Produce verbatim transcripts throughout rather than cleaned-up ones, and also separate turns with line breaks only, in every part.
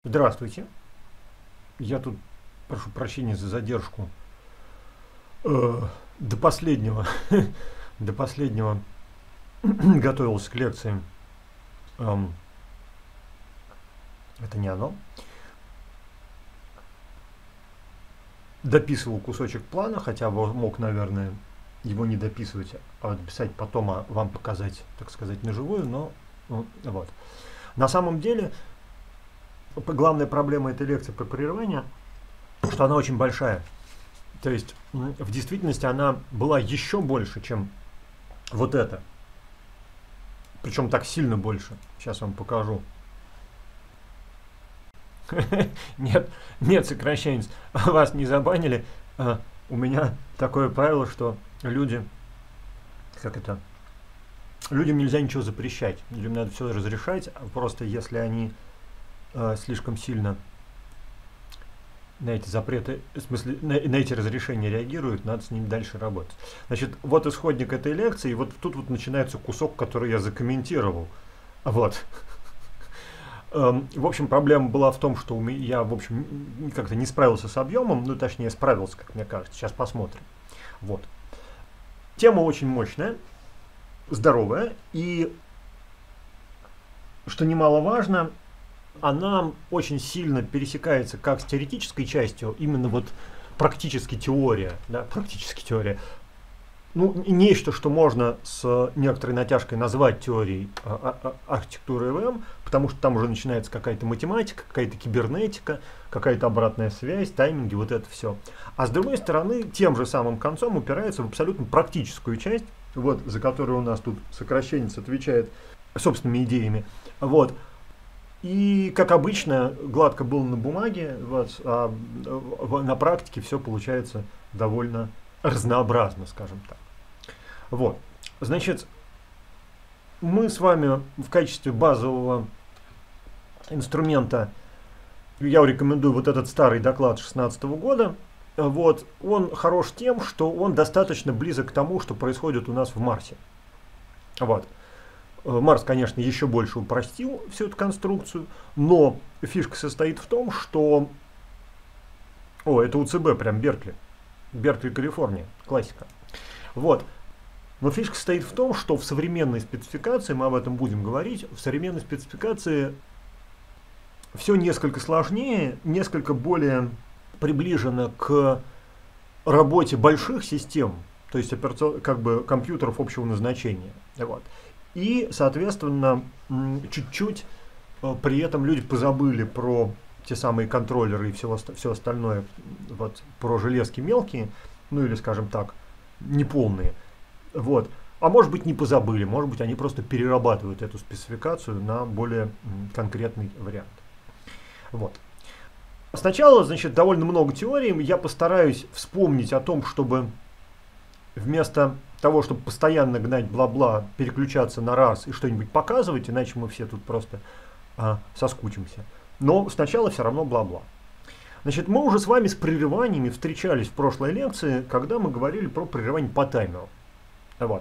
Здравствуйте. Я тут прошу прощения за задержку. Э, до последнего, до последнего готовился к лекции. Эм, это не оно. Дописывал кусочек плана, хотя бы мог, наверное, его не дописывать, а дописать потом, а вам показать, так сказать, наживую, но ну, вот. На самом деле, главная проблема этой лекции про прерывание, что она очень большая. То есть в действительности она была еще больше, чем вот это. Причем так сильно больше. Сейчас вам покажу. Нет, нет, сокращенец, вас не забанили. А, у меня такое правило, что люди, как это, людям нельзя ничего запрещать. Людям надо все разрешать, а просто если они а, слишком сильно на эти запреты, в смысле, на, на эти разрешения реагируют, надо с ними дальше работать. Значит, вот исходник этой лекции, и вот тут вот начинается кусок, который я закомментировал. Вот. В общем, проблема была в том, что я, в общем, как-то не справился с объемом, ну, точнее, справился, как мне кажется. Сейчас посмотрим. Вот. Тема очень мощная, здоровая, и, что немаловажно, она очень сильно пересекается как с теоретической частью, именно вот практически теория, да, практически теория. Ну, нечто, что можно с некоторой натяжкой назвать теорией архитектуры ИВМ, потому что там уже начинается какая-то математика, какая-то кибернетика, какая-то обратная связь, тайминги, вот это все. А с другой стороны, тем же самым концом упирается в абсолютно практическую часть, вот, за которую у нас тут сокращенец отвечает собственными идеями. Вот. И, как обычно, гладко было на бумаге, вот, а на практике все получается довольно разнообразно, скажем так. Вот, значит, мы с вами в качестве базового инструмента, я рекомендую вот этот старый доклад шестнадцатого года. Вот, он хорош тем, что он достаточно близок к тому, что происходит у нас в Марсе. Вот. Марс, конечно, еще больше упростил всю эту конструкцию, но фишка состоит в том, что... О, это УЦБ, прям Беркли. Беркли, Калифорния. Классика. Вот. Но фишка состоит в том, что в современной спецификации, мы об этом будем говорить, в современной спецификации все несколько сложнее, несколько более приближено к работе больших систем, то есть как бы компьютеров общего назначения. Вот. И, соответственно, чуть-чуть при этом люди позабыли про те самые контроллеры и все, все остальное, вот, про железки мелкие, ну или, скажем так, неполные. Вот. А может быть, не позабыли, может быть, они просто перерабатывают эту спецификацию на более конкретный вариант. Вот. Сначала, значит, довольно много теорий. Я постараюсь вспомнить о том, чтобы вместо того, чтобы постоянно гнать бла-бла, переключаться на раз и что-нибудь показывать, иначе мы все тут просто а, соскучимся. Но сначала все равно бла-бла. Значит, мы уже с вами с прерываниями встречались в прошлой лекции, когда мы говорили про прерывание по таймеру. Вот.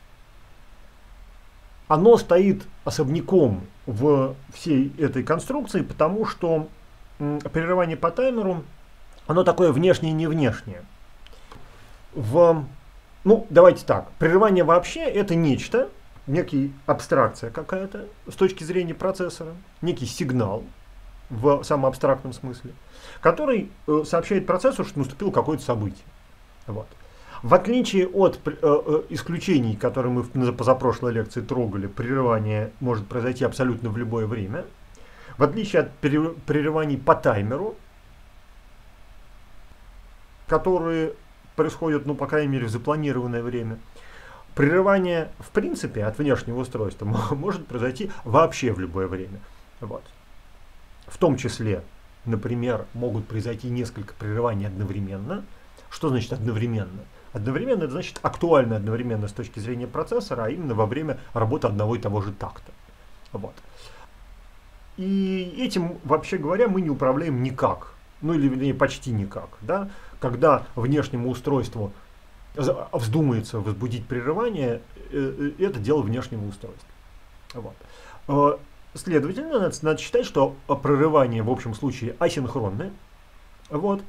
Оно стоит особняком в всей этой конструкции, потому что прерывание по таймеру, оно такое внешнее и не внешнее. В, ну, давайте так, прерывание вообще это нечто, некий абстракция какая-то с точки зрения процессора, некий сигнал в самом абстрактном смысле, который э, сообщает процессору, что наступило какое-то событие. Вот. В отличие от э, э, исключений, которые мы в позапрошлой лекции трогали, прерывание может произойти абсолютно в любое время. В отличие от прерываний по таймеру, которые происходят, ну, по крайней мере, в запланированное время, прерывание, в принципе, от внешнего устройства может произойти вообще в любое время. Вот. В том числе, например, могут произойти несколько прерываний одновременно. Что значит одновременно? Одновременно это значит актуально одновременно с точки зрения процессора, а именно во время работы одного и того же такта. Вот. И этим, вообще говоря, мы не управляем никак. Ну или вернее, почти никак. Да? Когда внешнему устройству вздумается возбудить прерывание, это дело внешнего устройства. Вот. следовательно, надо, надо считать, что прерывание в общем случае асинхронное. Вот.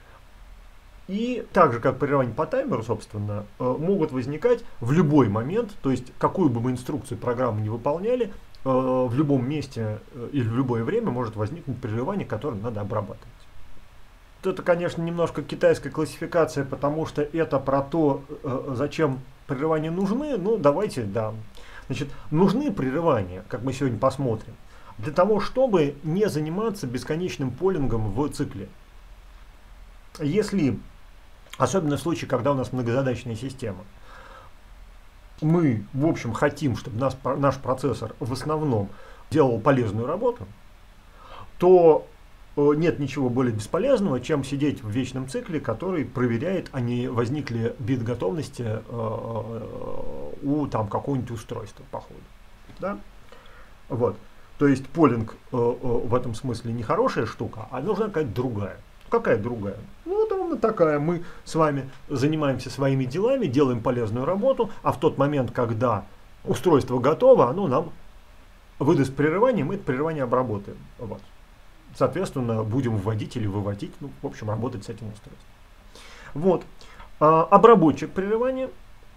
И так же, как прерывания по таймеру, собственно, могут возникать в любой момент, то есть какую бы мы инструкцию программы не выполняли, в любом месте или в любое время может возникнуть прерывание, которое надо обрабатывать. Это, конечно, немножко китайская классификация, потому что это про то, зачем прерывания нужны. Ну, давайте, да. Значит, нужны прерывания, как мы сегодня посмотрим, для того, чтобы не заниматься бесконечным полингом в цикле. Если, особенно в случае, когда у нас многозадачная система, мы, в общем, хотим, чтобы нас, наш процессор в основном делал полезную работу, то нет ничего более бесполезного, чем сидеть в вечном цикле, который проверяет, а не возникли бит готовности э, у там какого-нибудь устройства по ходу. Да? Вот. То есть полинг э, э, в этом смысле не хорошая штука, а нужна какая-то другая. Какая другая? Ну, это ровно такая. Мы с вами занимаемся своими делами, делаем полезную работу, а в тот момент, когда устройство готово, оно нам выдаст прерывание, мы это прерывание обработаем. Вот. Соответственно, будем вводить или выводить, ну, в общем, работать с этим устройством. Вот. А, обработчик прерывания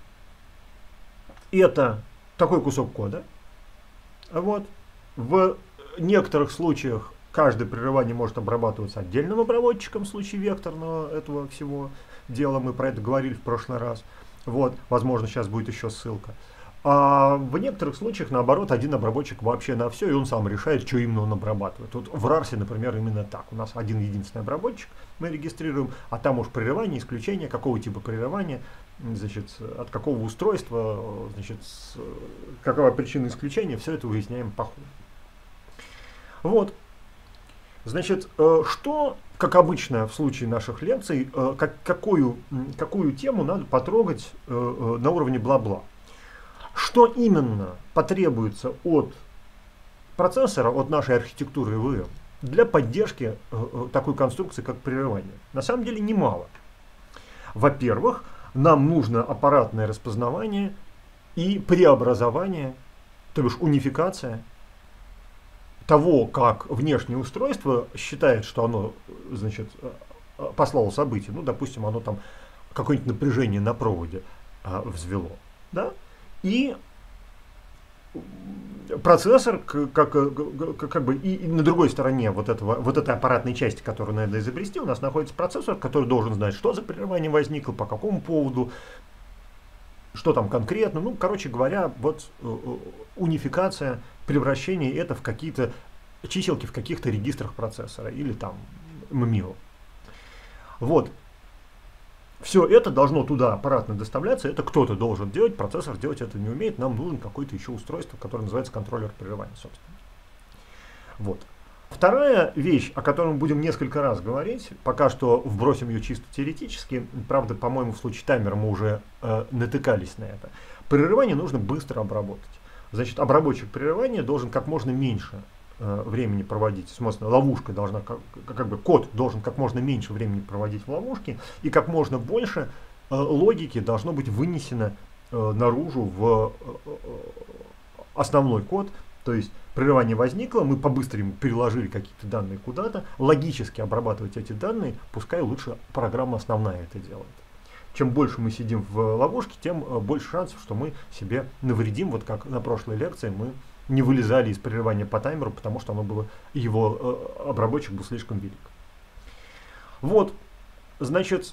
– это такой кусок кода. Вот. В некоторых случаях каждое прерывание может обрабатываться отдельным обработчиком в случае векторного этого всего дела. Мы про это говорили в прошлый раз. Вот. Возможно, сейчас будет еще ссылка. А в некоторых случаях, наоборот, один обработчик вообще на все, и он сам решает, что именно он обрабатывает. Вот в рарсе, например, именно так. У нас один единственный обработчик мы регистрируем, а там уж прерывание, исключение, какого типа прерывания, значит, от какого устройства, значит, какова причина исключения, все это выясняем по ходу. Вот. Значит, что, как обычно в случае наших лекций, как, какую, какую тему надо потрогать на уровне бла-бла. Что именно потребуется от процессора, от нашей архитектуры эй ви эм для поддержки э, такой конструкции, как прерывание? На самом деле немало. Во-первых, нам нужно аппаратное распознавание и преобразование, то бишь унификация того, как внешнее устройство считает, что оно, значит, послало событие. Ну, допустим, оно там какое-нибудь напряжение на проводе э, взвело. Да? И процессор, как, как, как бы, и, и на другой стороне вот, этого, вот этой аппаратной части, которую надо изобрести, у нас находится процессор, который должен знать, что за прерывание возникло, по какому поводу, что там конкретно. Ну, короче говоря, вот унификация, превращение это в какие-то чиселки в каких-то регистрах процессора или там эм эм ай о. Вот. Все это должно туда аппаратно доставляться, это кто-то должен делать, процессор делать это не умеет, нам нужен какое-то еще устройство, которое называется контроллер прерывания, собственно. Вот. Вторая вещь, о которой мы будем несколько раз говорить, пока что вбросим ее чисто теоретически, правда, по-моему, в случае таймера мы уже э, натыкались на это. Прерывание нужно быстро обработать. Значит, обработчик прерывания должен как можно меньше времени проводить, в смысле, ловушка должна, как, как бы код должен как можно меньше времени проводить в ловушке, и как можно больше э, логики должно быть вынесено э, наружу в э, основной код. То есть прерывание возникло, мы по-быстрому переложили какие-то данные куда-то, логически обрабатывать эти данные, пускай лучше программа основная это делает. Чем больше мы сидим в ловушке, тем э, больше шансов, что мы себе навредим, вот как на прошлой лекции мы не вылезали из прерывания по таймеру, потому что оно было, его э, обработчик был слишком велик. Вот, значит,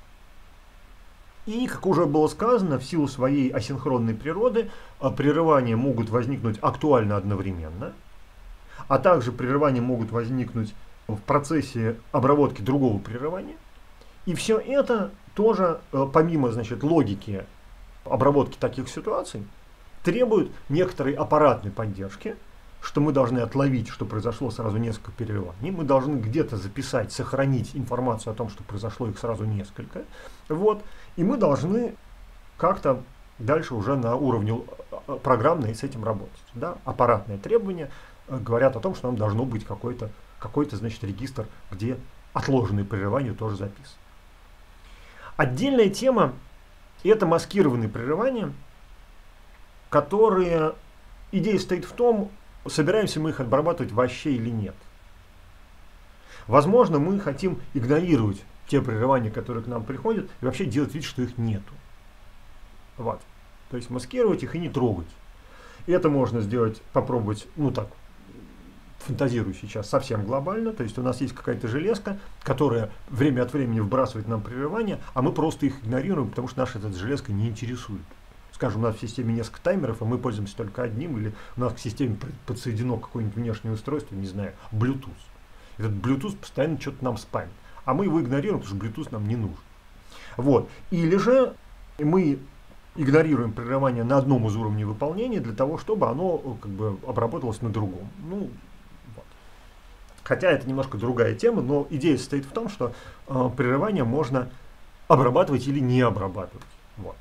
и, как уже было сказано, в силу своей асинхронной природы, э, прерывания могут возникнуть актуально одновременно, а также прерывания могут возникнуть в процессе обработки другого прерывания. И все это тоже, э, помимо, значит, логики обработки таких ситуаций, требует некоторой аппаратной поддержки, что мы должны отловить, что произошло сразу несколько переливаний. Мы должны где-то записать, сохранить информацию о том, что произошло их сразу несколько. Вот. И мы должны как-то дальше уже на уровне программной с этим работать. Да? Аппаратные требования говорят о том, что нам должно быть какой-то, какой-то, значит, регистр, где отложенные прерывания тоже записаны. Отдельная тема – это маскированные прерывания, которые, идея стоит в том, собираемся мы их обрабатывать вообще или нет. Возможно, мы хотим игнорировать те прерывания, которые к нам приходят, и вообще делать вид, что их нету. Вот. То есть маскировать их и не трогать. И это можно сделать, попробовать, ну так, фантазирую сейчас, совсем глобально. То есть у нас есть какая-то железка, которая время от времени вбрасывает нам прерывания, а мы просто их игнорируем, потому что наша эта железка не интересует. Скажем, у нас в системе несколько таймеров, а мы пользуемся только одним, или у нас к системе подсоединено какое-нибудь внешнее устройство, не знаю, Bluetooth. Этот Bluetooth постоянно что-то нам спамит, а мы его игнорируем, потому что Bluetooth нам не нужен. Вот. Или же мы игнорируем прерывание на одном из уровней выполнения для того, чтобы оно как бы обработалось на другом. Ну, вот. Хотя это немножко другая тема, но идея состоит в том, что э, прерывание можно обрабатывать или не обрабатывать. Вот.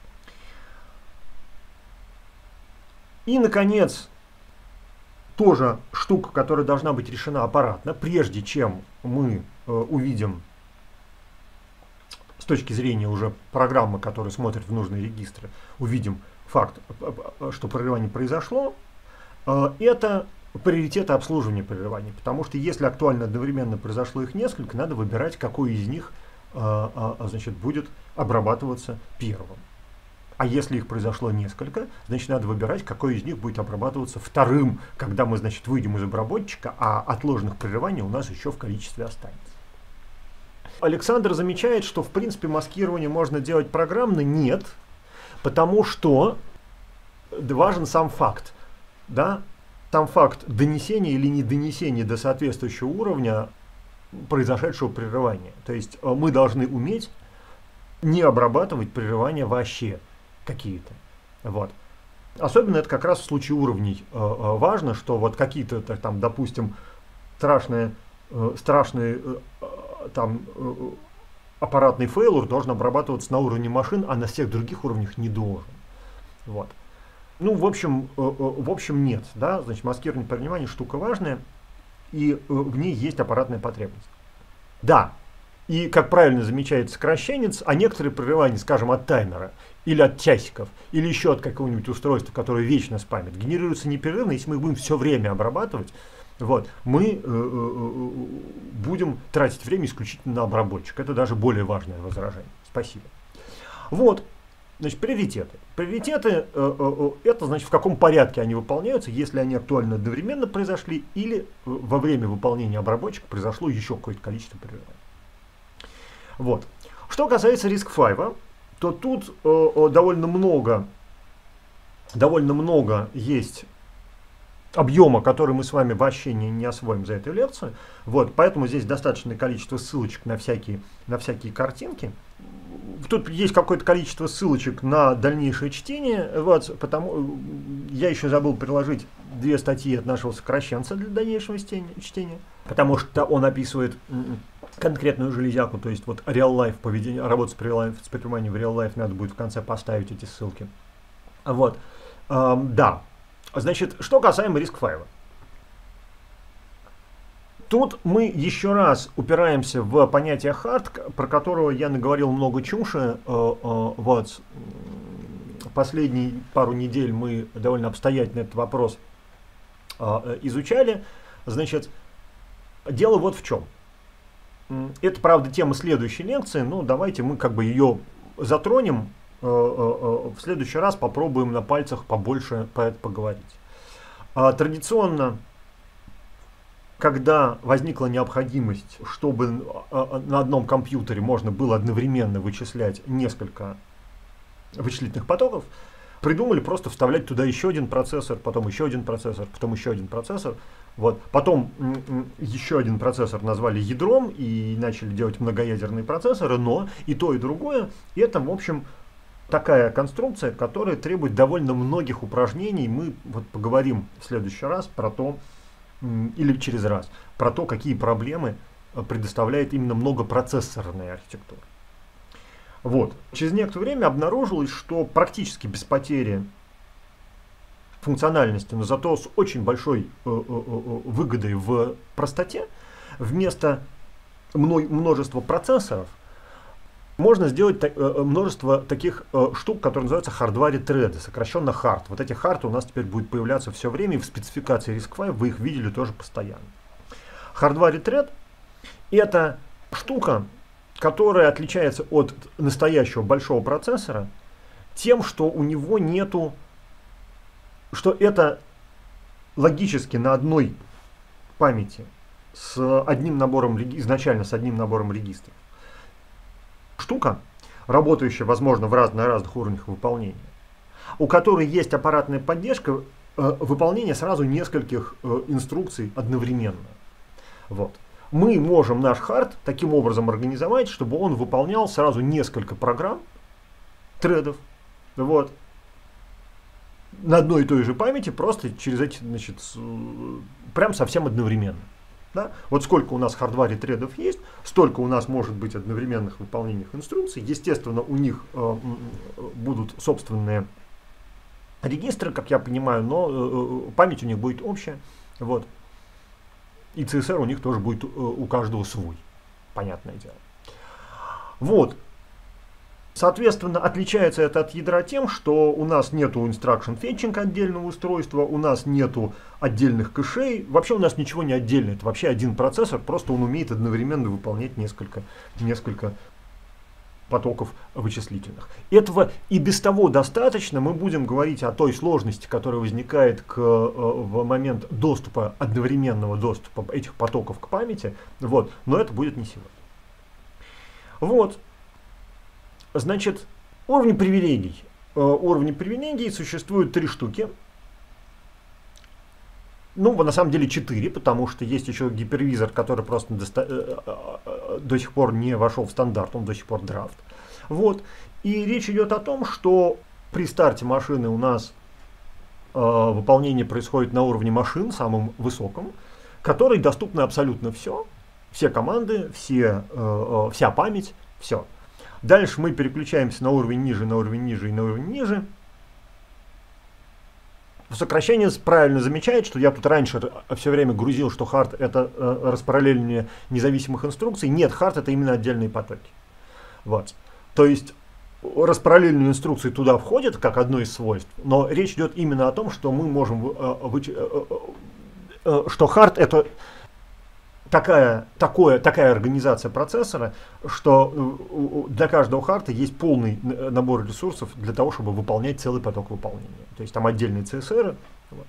И, наконец, тоже штука, которая должна быть решена аппаратно, прежде чем мы э, увидим с точки зрения уже программы, которая смотрит в нужные регистры, увидим факт, что прерывание произошло, э, это приоритеты обслуживания прерываний. Потому что если актуально одновременно произошло их несколько, надо выбирать, какой из них э, э, значит, будет обрабатываться первым. А если их произошло несколько, значит, надо выбирать, какой из них будет обрабатываться вторым, когда мы, значит, выйдем из обработчика, а отложенных прерываний у нас еще в количестве останется. Александр замечает, что, в принципе, маскирование можно делать программно. Нет, потому что важен сам факт. Да? Сам факт донесения или недонесения до соответствующего уровня произошедшего прерывания. То есть мы должны уметь не обрабатывать прерывания вообще какие-то. Вот. Особенно это как раз в случае уровней э, э, важно, что вот какие-то там, допустим, страшные, э, страшные э, там э, аппаратный фейлур должен обрабатываться на уровне машин, а на всех других уровнях не должен. Вот. Ну, в общем, э, э, в общем нет. Да? Значит, маскирование прерывания штука важная, и э, в ней есть аппаратная потребность. Да. И, как правильно замечает сокращенец, а некоторые прерывания, скажем, от таймера, или от часиков, или еще от какого-нибудь устройства, которое вечно спамит, генерируются непрерывно. Если мы их будем все время обрабатывать, вот, мы э, э, будем тратить время исключительно на обработчик. Это даже более важное возражение. Спасибо. Вот, значит, приоритеты. Приоритеты, э, э, это значит, в каком порядке они выполняются, если они актуально одновременно произошли, или во время выполнения обработчика произошло еще какое-то количество прерываний. Вот. Что касается риск пять, то тут э, э, довольно много, довольно много есть объема, который мы с вами вообще не, не освоим за эту лекцию. Вот, поэтому здесь достаточное количество ссылочек на всякие, на всякие картинки. Тут есть какое-то количество ссылочек на дальнейшее чтение. Вот, потому, я еще забыл приложить две статьи от нашего сокращенца для дальнейшего чтения, потому что он описывает конкретную железяку, то есть вот real-life поведение, работа с прерыванием в real-life, надо будет в конце поставить эти ссылки. Вот, эм, да. Значит, что касаемо риск пять. Тут мы еще раз упираемся в понятие hard, про которого я наговорил много чуши. Э, э, вот, последние пару недель мы довольно обстоятельно этот вопрос э, изучали. Значит, дело вот в чем. Это, правда, тема следующей лекции, но давайте мы как бы ее затронем. Э, э, э, в следующий раз попробуем на пальцах побольше по это поговорить. Э, традиционно, когда возникла необходимость, чтобы на одном компьютере можно было одновременно вычислять несколько вычислительных потоков, придумали просто вставлять туда еще один процессор, потом еще один процессор, потом еще один процессор. Вот. Потом еще один процессор назвали ядром и начали делать многоядерные процессоры, но и то, и другое, это, в общем, такая конструкция, которая требует довольно многих упражнений. Мы вот поговорим в следующий раз про то, или через раз, про то, какие проблемы предоставляет именно многопроцессорная архитектура. Вот. Через некоторое время обнаружилось, что практически без потери функциональности, но зато с очень большой э, э, выгодой в простоте, вместо множества процессоров можно сделать та, э, множество таких э, штук, которые называются hardware thread, сокращенно hard. Вот эти hard у нас теперь будут появляться все время, и в спецификации RISC-V вы их видели тоже постоянно. Hardware thread — это штука, которая отличается от настоящего большого процессора тем, что у него нету, что это логически на одной памяти с одним набором, изначально с одним набором регистров. Штука, работающая, возможно, в раз, на разных уровнях выполнения, у которой есть аппаратная поддержка э, выполнения сразу нескольких э, инструкций одновременно. Вот. Мы можем наш хард таким образом организовать, чтобы он выполнял сразу несколько программ, тредов, вот, на одной и той же памяти, просто через эти, значит, прям совсем одновременно. Да? Вот сколько у нас hardware тредов есть, столько у нас может быть одновременных выполнениях инструкций. Естественно, у них э, будут собственные регистры, как я понимаю, но э, память у них будет общая. Вот. И си эс ар у них тоже будет э, у каждого свой. Понятное дело. Вот. Соответственно, отличается это от ядра тем, что у нас нету instruction fetching отдельного устройства, у нас нету отдельных кэшей, вообще у нас ничего не отдельно, это вообще один процессор, просто он умеет одновременно выполнять несколько, несколько потоков вычислительных. Этого и без того достаточно, мы будем говорить о той сложности, которая возникает к, в момент доступа, одновременного доступа этих потоков к памяти, вот, но это будет не сегодня. Вот. Значит, уровни привилегий. Уровни привилегий существуют три штуки. Ну, на самом деле четыре, потому что есть еще гипервизор, который просто до, до сих пор не вошел в стандарт, он до сих пор драфт. Вот. И речь идет о том, что при старте машины у нас э, выполнение происходит на уровне машин, самым высоком, который доступно абсолютно все. Все команды, все, э, вся память, все. Дальше мы переключаемся на уровень ниже, на уровень ниже и на уровень ниже. Сокращение правильно замечает, что я тут раньше все время грузил, что хард это э, распараллеливание независимых инструкций. Нет, хард это именно отдельные потоки. Вот. То есть распараллеливание инструкций туда входит как одно из свойств, но речь идет именно о том, что мы можем, э, выч... э, э, что хард это Такая, такое, такая организация процессора, что для каждого харда есть полный набор ресурсов для того, чтобы выполнять целый поток выполнения. То есть там отдельные си эс эр. Вот.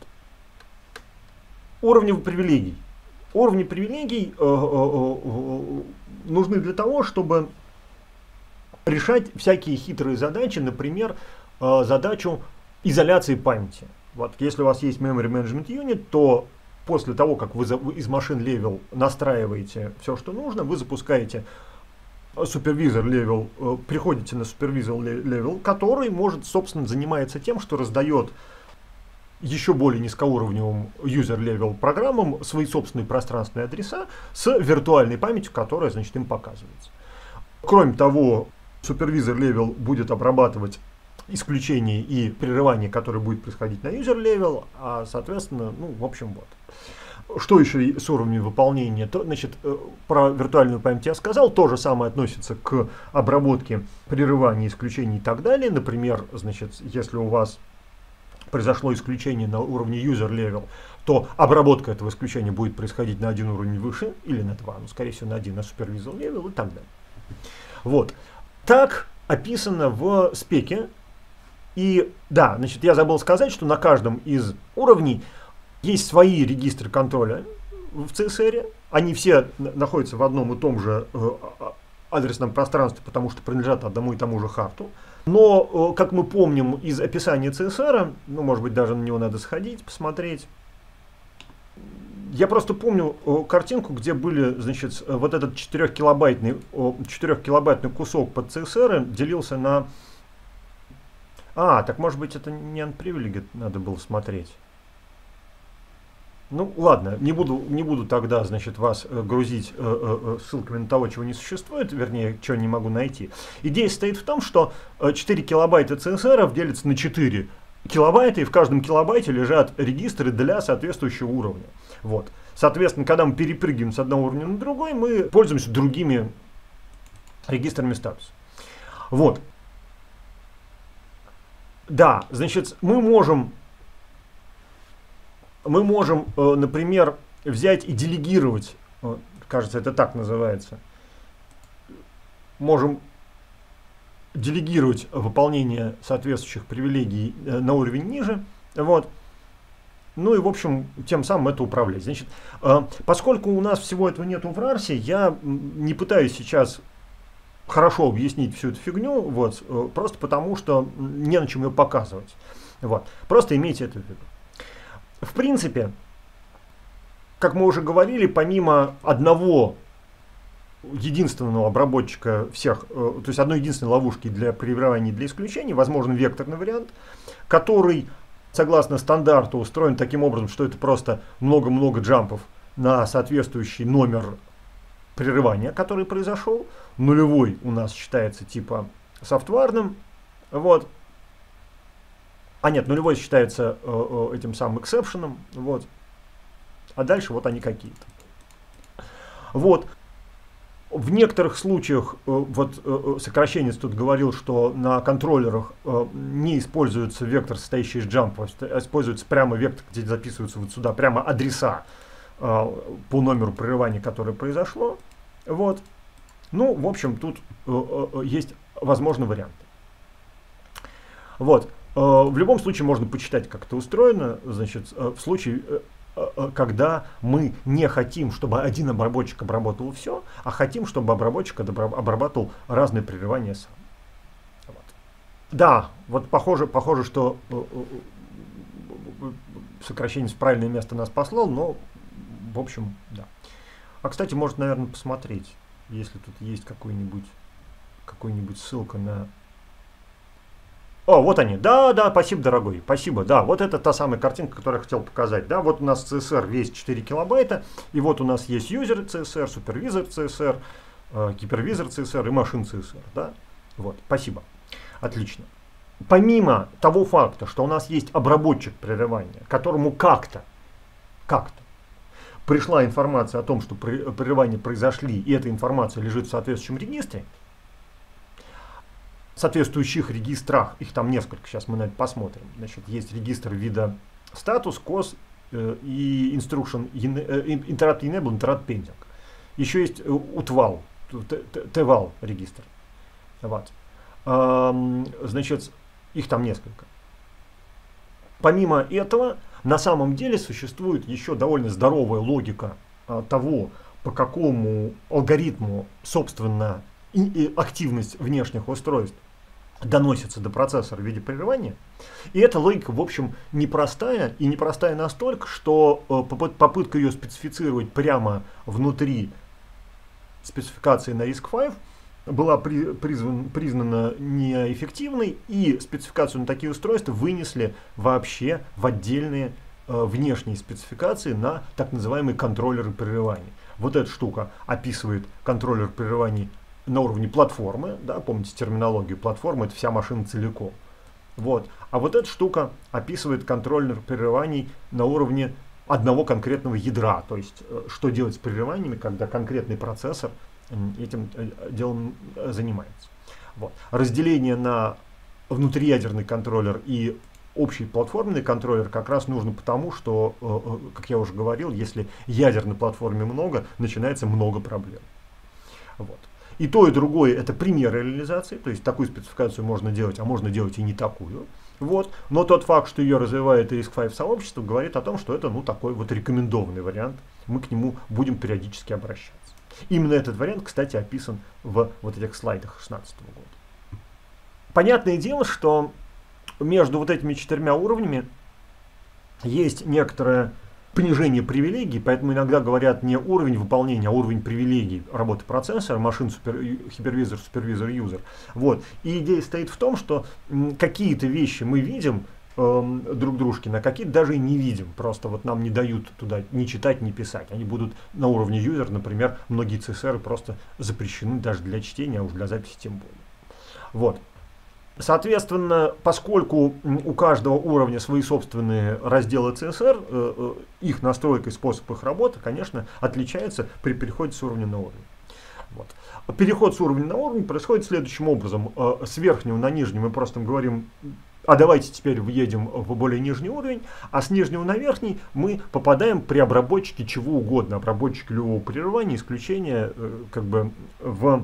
Уровни привилегий. Уровни привилегий э, э, э, нужны для того, чтобы решать всякие хитрые задачи, например, э, задачу изоляции памяти. Вот, если у вас есть Memory Management Unit, то после того, как вы из машин level настраиваете все, что нужно, вы запускаете супервизор level, э, приходите на супервизор level, который может, собственно, занимается тем, что раздает еще более низкоуровневым user level программам свои собственные пространственные адреса с виртуальной памятью, которая, значит, им показывается. Кроме того, супервизор level будет обрабатывать исключение и прерывание, которое будет происходить на user level, а, соответственно, ну, в общем, вот. Что еще с уровнем выполнения? То, значит, про виртуальную память я сказал, то же самое относится к обработке прерывания, исключений и так далее. Например, значит, если у вас произошло исключение на уровне user level, то обработка этого исключения будет происходить на один уровень выше или на два, ну, скорее всего, на один, на supervisor level и так далее. Вот. Так описано в спеке. И да, значит, я забыл сказать, что на каждом из уровней есть свои регистры контроля в си эс эр. Они все находятся в одном и том же э, адресном пространстве, потому что принадлежат одному и тому же харту. Но, э, как мы помним из описания си эс эр, ну, может быть, даже на него надо сходить, посмотреть. Я просто помню э, картинку, где были, значит, вот этот четырёхкилобайтный, э, четырёхкилобайтный кусок под си эс эр делился на... А, так может быть это не unprivileged надо было смотреть. Ну ладно, не буду, не буду тогда, значит, вас э, грузить э, э, ссылками на того, чего не существует, вернее, чего не могу найти. Идея состоит в том, что э, четыре килобайта си эс эр делятся на четыре килобайта, и в каждом килобайте лежат регистры для соответствующего уровня. Вот. Соответственно, когда мы перепрыгиваем с одного уровня на другой, мы пользуемся другими регистрами статуса. Вот. Да, значит, мы можем, мы можем, например, взять и делегировать, кажется, это так называется, можем делегировать выполнение соответствующих привилегий на уровень ниже, вот. Ну и, в общем, тем самым это управлять. Значит, поскольку у нас всего этого нету в рарсе, я не пытаюсь сейчас хорошо объяснить всю эту фигню, вот, просто потому, что не на чем ее показывать. Вот. Просто имейте это в виду. В принципе, как мы уже говорили, помимо одного единственного обработчика всех, то есть одной единственной ловушки для прививания и для исключений, возможен векторный вариант, который, согласно стандарту, устроен таким образом, что это просто много-много джампов на соответствующий номер прерывания, который произошел. Нулевой у нас считается типа софтварным. Вот. А нет, нулевой считается э, э, этим самым эксепшеном. Вот. А дальше вот они какие-то. Вот. В некоторых случаях, э, вот э, сокращенец тут говорил, что на контроллерах э, не используется вектор, состоящий из джампов, а используется прямо вектор, где записываются вот сюда, прямо адреса э, по номеру прерывания, которое произошло. Вот. Ну, в общем, тут э, э, есть, возможно, варианты. Вот. Э, в любом случае можно почитать, как это устроено. Значит, э, в случае, э, э, когда мы не хотим, чтобы один обработчик обработал все, а хотим, чтобы обработчик обрабатывал разные прерывания сам. Вот. Да, вот похоже, похоже, что э, э, сокращение в правильное место нас послал, но, в общем, да. А, кстати, может, наверное, посмотреть, если тут есть какой-нибудь, какой-нибудь ссылка на... О, вот они. Да, да, спасибо, дорогой. Спасибо. Да, вот это та самая картинка, которую я хотел показать. Да, вот у нас си эс ар весит четыре килобайта, и вот у нас есть юзер си эс ар, супервизор си эс ар, э, гипервизор си эс ар и машин си эс ар. Да? Вот, спасибо. Отлично. Помимо того факта, что у нас есть обработчик прерывания, которому как-то, как-то, пришла информация о том, что прерывания произошли, и эта информация лежит в соответствующем регистре, в соответствующих регистрах, их там несколько, сейчас мы на это посмотрим. Значит, есть регистр вида статус, кос э, и instruction, э, interrupt enable, interrupt pending. Еще есть утвал, твал регистр. Вот. Эм, значит, их там несколько. Помимо этого, на самом деле существует еще довольно здоровая логика а, того, по какому алгоритму, собственно, и, и активность внешних устройств доносится до процессора в виде прерывания. И эта логика, в общем, непростая, и непростая настолько, что э, попытка ее специфицировать прямо внутри спецификации на риск пять была при, призван, признана неэффективной, и спецификацию на такие устройства вынесли вообще в отдельные э, внешние спецификации на так называемые контроллеры прерываний. Вот эта штука описывает контроллер прерываний на уровне платформы, да, помните терминологию, платформа — это вся машина целиком. Вот. А вот эта штука описывает контроллер прерываний на уровне одного конкретного ядра, то есть э, что делать с прерываниями, когда конкретный процессор этим делом занимается. Вот. Разделение на внутриядерный контроллер и общий платформенный контроллер как раз нужно потому, что, как я уже говорил, если ядерной платформы много, начинается много проблем. Вот. И то, и другое — это примеры реализации, то есть такую спецификацию можно делать, а можно делать и не такую. Вот. Но тот факт, что ее развивает риск пять сообщество, говорит о том, что это, ну, такой вот рекомендованный вариант, мы к нему будем периодически обращаться. Именно этот вариант, кстати, описан в вот этих слайдах две тысячи шестнадцатого года. Понятное дело, что между вот этими четырьмя уровнями есть некоторое понижение привилегий, поэтому иногда говорят не уровень выполнения, а уровень привилегий работы процессора, машин, супер, хипервизор, супервизор, юзер. Вот. И идея стоит в том, что какие-то вещи мы видим э, друг дружки, на какие-то даже и не видим. Просто вот нам не дают туда ни читать, ни писать. Они будут на уровне юзер, например, многие си эс ар просто запрещены даже для чтения, а уж для записи тем более. Вот. Соответственно, поскольку у каждого уровня свои собственные разделы си эс ар, их настройка и способ их работы, конечно, отличается при переходе с уровня на уровень. Вот. Переход с уровня на уровень происходит следующим образом. С верхнего на нижний мы просто говорим: а давайте теперь въедем в более нижний уровень, а с нижнего на верхний мы попадаем при обработчике чего угодно, обработчике любого прерывания, исключения как бы в,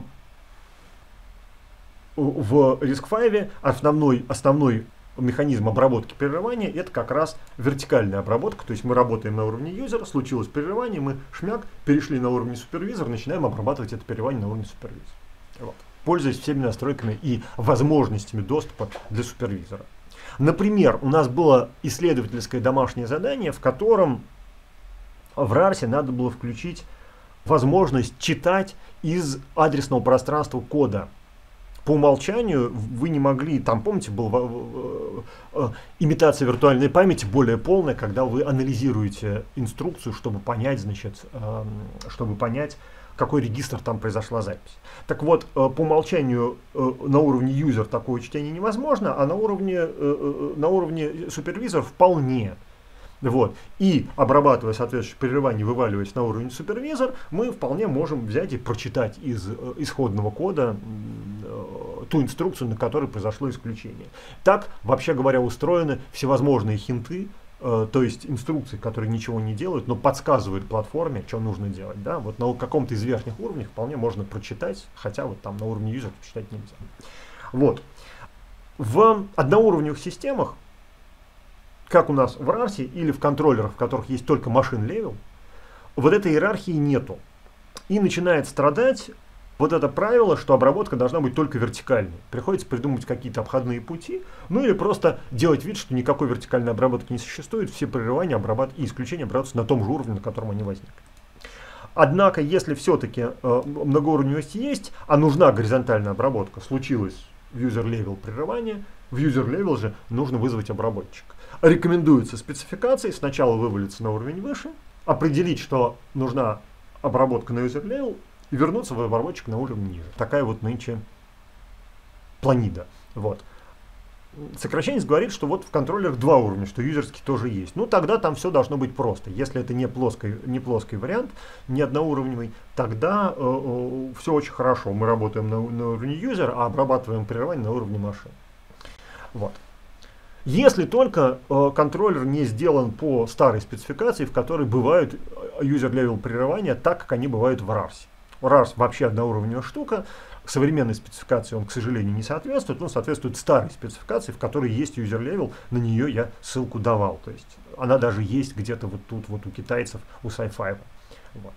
в риск-файле основной, основной механизм обработки прерывания — это как раз вертикальная обработка, то есть мы работаем на уровне юзера, случилось прерывание, мы шмяк, перешли на уровень супервизора, начинаем обрабатывать это прерывание на уровне супервизора. Вот. Пользуясь всеми настройками и возможностями доступа для супервизора. Например, у нас было исследовательское домашнее задание, в котором в рарсе надо было включить возможность читать из адресного пространства кода. По умолчанию вы не могли, там, помните, была имитация виртуальной памяти более полная, когда вы анализируете инструкцию, чтобы понять, значит, чтобы понять, какой регистр там произошла запись. Так вот, по умолчанию на уровне юзер такое чтение невозможно, а на уровне, на уровне супервизор вполне. Вот. И обрабатывая соответствующее прерывание, вываливаясь на уровень супервизор, мы вполне можем взять и прочитать из исходного кода ту инструкцию, на которой произошло исключение. Так, вообще говоря, устроены всевозможные хинты, э, то есть инструкции, которые ничего не делают, но подсказывают платформе, что нужно делать. Да? Вот на каком-то из верхних уровней вполне можно прочитать, хотя вот там на уровне юзера прочитать нельзя. Вот. В одноуровневых системах, как у нас в рарсе или в контроллерах, в которых есть только машин левел, вот этой иерархии нету. И начинает страдать вот это правило, что обработка должна быть только вертикальной. Приходится придумывать какие-то обходные пути, ну или просто делать вид, что никакой вертикальной обработки не существует, все прерывания обрабат... и исключения обрабатываются на том же уровне, на котором они возникли. Однако, если все-таки э, многоуровневость есть, а нужна горизонтальная обработка, случилось в user-level прерывание, в user-level же нужно вызвать обработчик. Рекомендуется спецификацией сначала вывалиться на уровень выше, определить, что нужна обработка на user-level, и вернуться в обработчик на уровень ниже. Такая вот нынче планида. Вот. Сокращенец говорит, что вот в контроллерах два уровня, что юзерский тоже есть. Ну, тогда там все должно быть просто. Если это не плоский, не плоский вариант, не одноуровневый, тогда э, э, все очень хорошо. Мы работаем на, на уровне юзера, а обрабатываем прерывание на уровне машин. Вот. Если только э, контроллер не сделан по старой спецификации, в которой бывают user-level прерывания так, как они бывают в рарсе. рарс вообще одноуровневая штука. Современной спецификации он, к сожалению, не соответствует. Он соответствует старой спецификации, в которой есть user-level. На нее я ссылку давал. То есть она даже есть где-то вот тут, вот у китайцев, у Sci-Fi. Вот.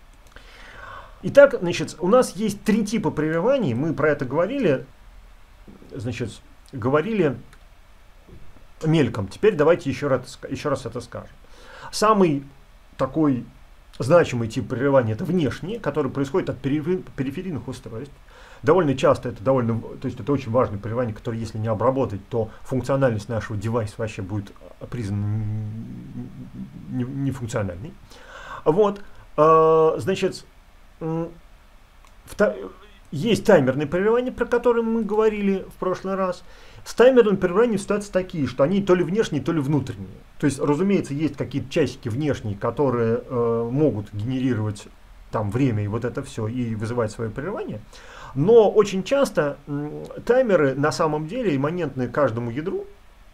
Итак, значит, у нас есть три типа прерываний. Мы про это говорили. Значит, говорили мельком. Теперь давайте еще раз, еще раз это скажем. Самый такой значимый тип прерывания — это внешние, который происходит от периферийных устройств. Довольно часто это довольно, то есть это очень важное прерывание, которое, если не обработать, то функциональность нашего девайса вообще будет признана нефункциональной. Вот, значит, есть таймерные прерывания, про которые мы говорили в прошлый раз. С таймерным прерыванием ситуации такие, что они то ли внешние, то ли внутренние. То есть, разумеется, есть какие-то часики внешние, которые э, могут генерировать там время и вот это все, и вызывать свое прерывание. Но очень часто м, таймеры на самом деле имманентны каждому ядру.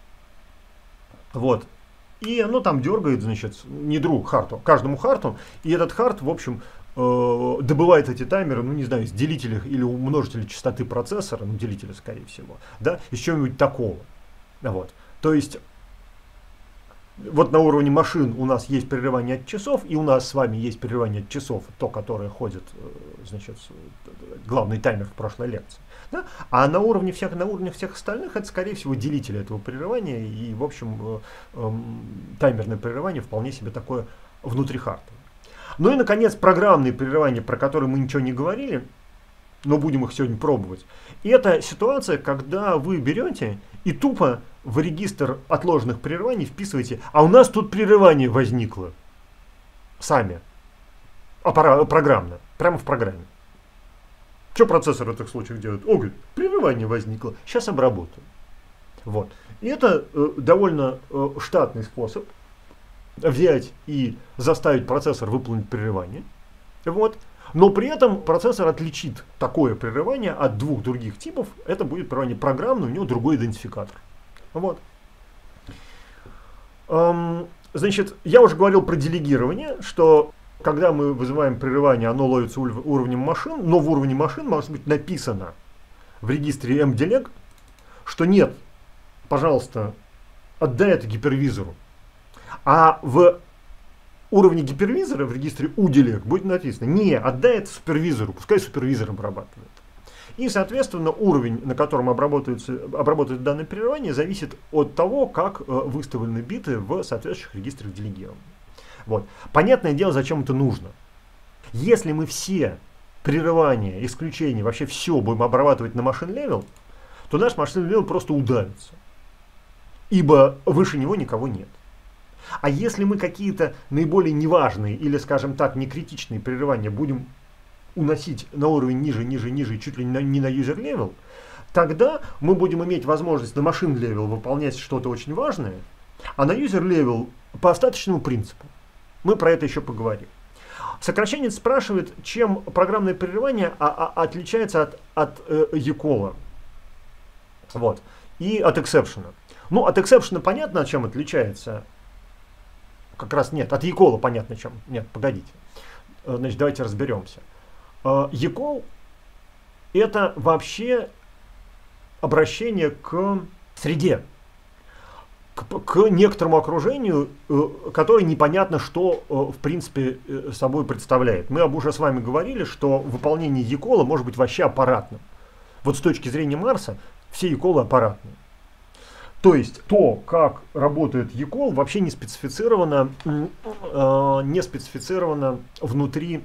Вот. И оно там дергает, значит, не ядру, харту, каждому харту. И этот харт, в общем, э, добывает эти таймеры, ну не знаю, из делителя или умножителя частоты процессора, ну делителя, скорее всего, да, из чего-нибудь такого. Вот. То есть, вот на уровне машин у нас есть прерывание от часов, и у нас с вами есть прерывание от часов, то, которое ходит, значит, главный таймер в прошлой лекции. Да? А на уровне всех, на уровне всех остальных это, скорее всего, делители этого прерывания, и, в общем, э, э, таймерное прерывание вполне себе такое внутрихартовое. Ну и, наконец, программные прерывания, про которые мы ничего не говорили, но будем их сегодня пробовать. И это ситуация, когда вы берете и тупо в регистр отложенных прерываний вписываете: а у нас тут прерывание возникло. Сами. А пора, программно. Прямо в программе. Что процессор в этих случаях делает? О, говорит, прерывание возникло. Сейчас обработаю. Вот. И это э, довольно э, штатный способ взять и заставить процессор выполнить прерывание. Вот. Но при этом процессор отличит такое прерывание от двух других типов. Это будет прерывание программное, у него другой идентификатор. Вот. Эм, значит, я уже говорил про делегирование, что когда мы вызываем прерывание, оно ловится уровнем машин, но в уровне машин может быть написано в регистре mdeleg, что нет, пожалуйста, отдай это гипервизору. А в уровне гипервизора в регистре udeleg будет написано: не, отдай это супервизору, пускай супервизор обрабатывает. И, соответственно, уровень, на котором обработается, обработает данное прерывание, зависит от того, как э, выставлены биты в соответствующих регистрах делегирования. Вот. Понятное дело, зачем это нужно. Если мы все прерывания, исключения, вообще все будем обрабатывать на машин level, то наш машин level просто удавится. Ибо выше него никого нет. А если мы какие-то наиболее неважные или, скажем так, некритичные прерывания будем уносить на уровень ниже, ниже, ниже, чуть ли не на user level, тогда мы будем иметь возможность на машин level выполнять что-то очень важное, а на user level по остаточному принципу. Мы про это еще поговорим. Сокращенец спрашивает, чем программное прерывание а, а, отличается от, от э, e-call, вот, и от exception. Ну, от exception понятно, чем отличается. Как раз нет, от e-call понятно, чем. Нет, погодите. Значит, давайте разберемся. e-call это вообще обращение к среде, к, к некоторому окружению, которое непонятно, что в принципе собой представляет. Мы об уже с вами говорили, что выполнение e-call может быть вообще аппаратным. Вот с точки зрения Марса все e-call аппаратные. То есть то, как работает e-call, вообще не специфицировано, э, не специфицировано внутри,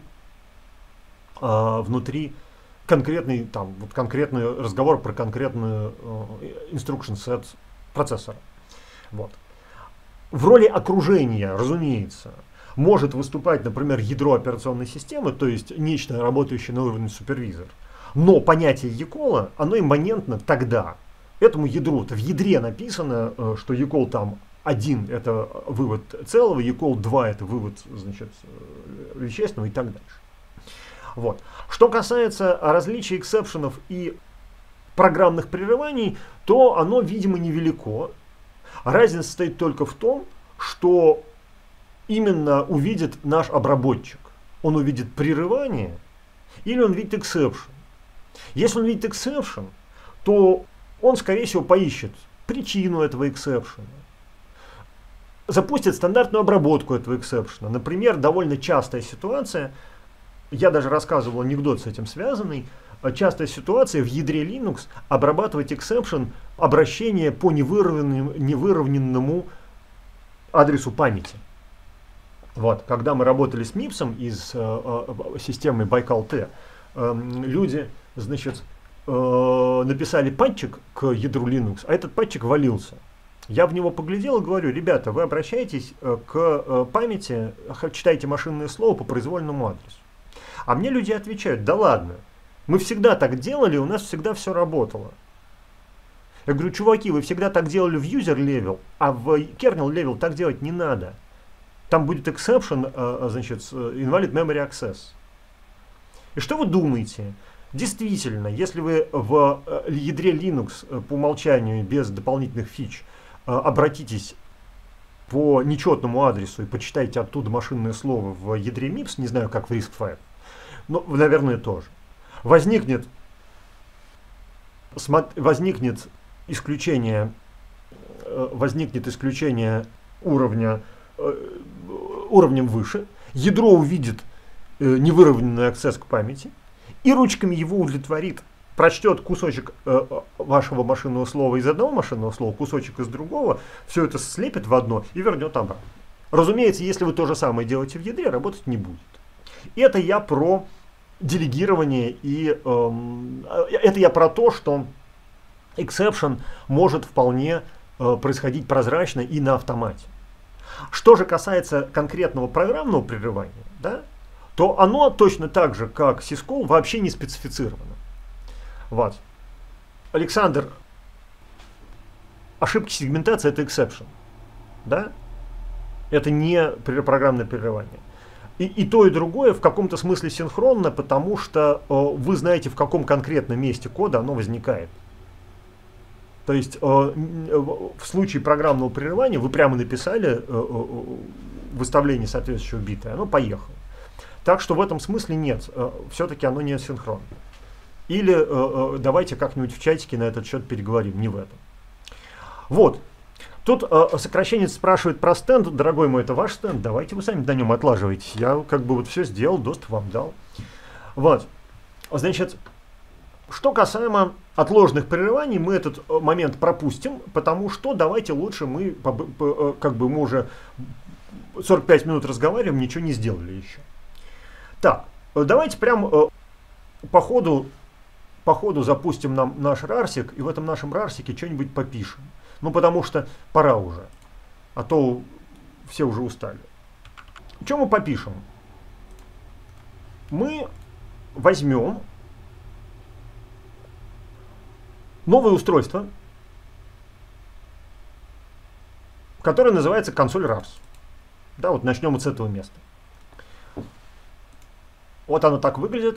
э, внутри конкретный, там, вот конкретный разговор про конкретную э, instruction set процессора. Вот. В роли окружения, разумеется, может выступать, например, ядро операционной системы, то есть нечто, работающее на уровне супервизор. Но понятие e-call, оно имманентно тогда этому ядру-то. В ядре написано, что e-call там один это вывод целого, e-call два это вывод, значит, вещественного и так дальше. Вот. Что касается различий эксепшенов и программных прерываний, то оно, видимо, невелико. Разница состоит только в том, что именно увидит наш обработчик. Он увидит прерывание или он видит exception. Если он видит exception, то он, скорее всего, поищет причину этого эксепшена, запустит стандартную обработку этого эксепшена. Например, довольно частая ситуация, я даже рассказывал анекдот с этим связанный, частая ситуация в ядре Linux обрабатывать эксепшен обращения по невыровненному, невыровненному адресу памяти. Вот, когда мы работали с мипсом из э, э, системы Байкал-Т, э, люди, значит, написали патчик к ядру Linux, а этот патчик валился. Я в него поглядел и говорю: ребята, вы обращаетесь к памяти, читаете машинное слово по произвольному адресу. А мне люди отвечают: да ладно, мы всегда так делали, у нас всегда все работало. Я говорю: чуваки, вы всегда так делали в user level, а в kernel level так делать не надо. Там будет exception, значит, invalid memory access. И что вы думаете? Действительно, если вы в ядре Linux по умолчанию без дополнительных фич обратитесь по нечетному адресу и почитаете оттуда машинное слово в ядре мипс, не знаю, как в RISC-V, но, наверное, тоже, возникнет, возникнет исключение, возникнет исключение уровня, уровнем выше, ядро увидит невыровненный аксесс к памяти, и ручками его удовлетворит, прочтет кусочек э, вашего машинного слова из одного машинного слова, кусочек из другого, все это слепит в одно и вернет обратно. Разумеется, если вы то же самое делаете в ядре, работать не будет. Это я про делегирование и э, это я про то, что exception может вполне э, происходить прозрачно и на автомате. Что же касается конкретного программного прерывания, да, то оно точно так же, как syscall, вообще не специфицировано. Вот. Александр, ошибки сегментации — это exception. Да? Это не программное прерывание. И, и то, и другое в каком-то смысле синхронно, потому что э, вы знаете, в каком конкретном месте кода оно возникает. То есть э, в случае программного прерывания вы прямо написали э, э, выставление соответствующего бита, и оно поехало. Так что в этом смысле нет, э, все-таки оно не синхронно. Или э, э, давайте как-нибудь в чатике на этот счет переговорим, не в этом. Вот. Тут э, сокращенец спрашивает про стенд. Дорогой мой, это ваш стенд, давайте вы сами на нем отлаживаетесь. Я как бы вот все сделал, доступ вам дал. Вот. Значит, что касаемо отложенных прерываний, мы этот момент пропустим, потому что давайте лучше мы, как бы мы уже сорок пять минут разговариваем, ничего не сделали еще. Так, давайте прям по ходу, по ходу запустим нам наш рарсик, и в этом нашем рарсике что-нибудь попишем. Ну, потому что пора уже, а то все уже устали. Что мы попишем? Мы возьмем новое устройство, которое называется консоль rars. Да, вот начнем вот с этого места. Вот оно так выглядит.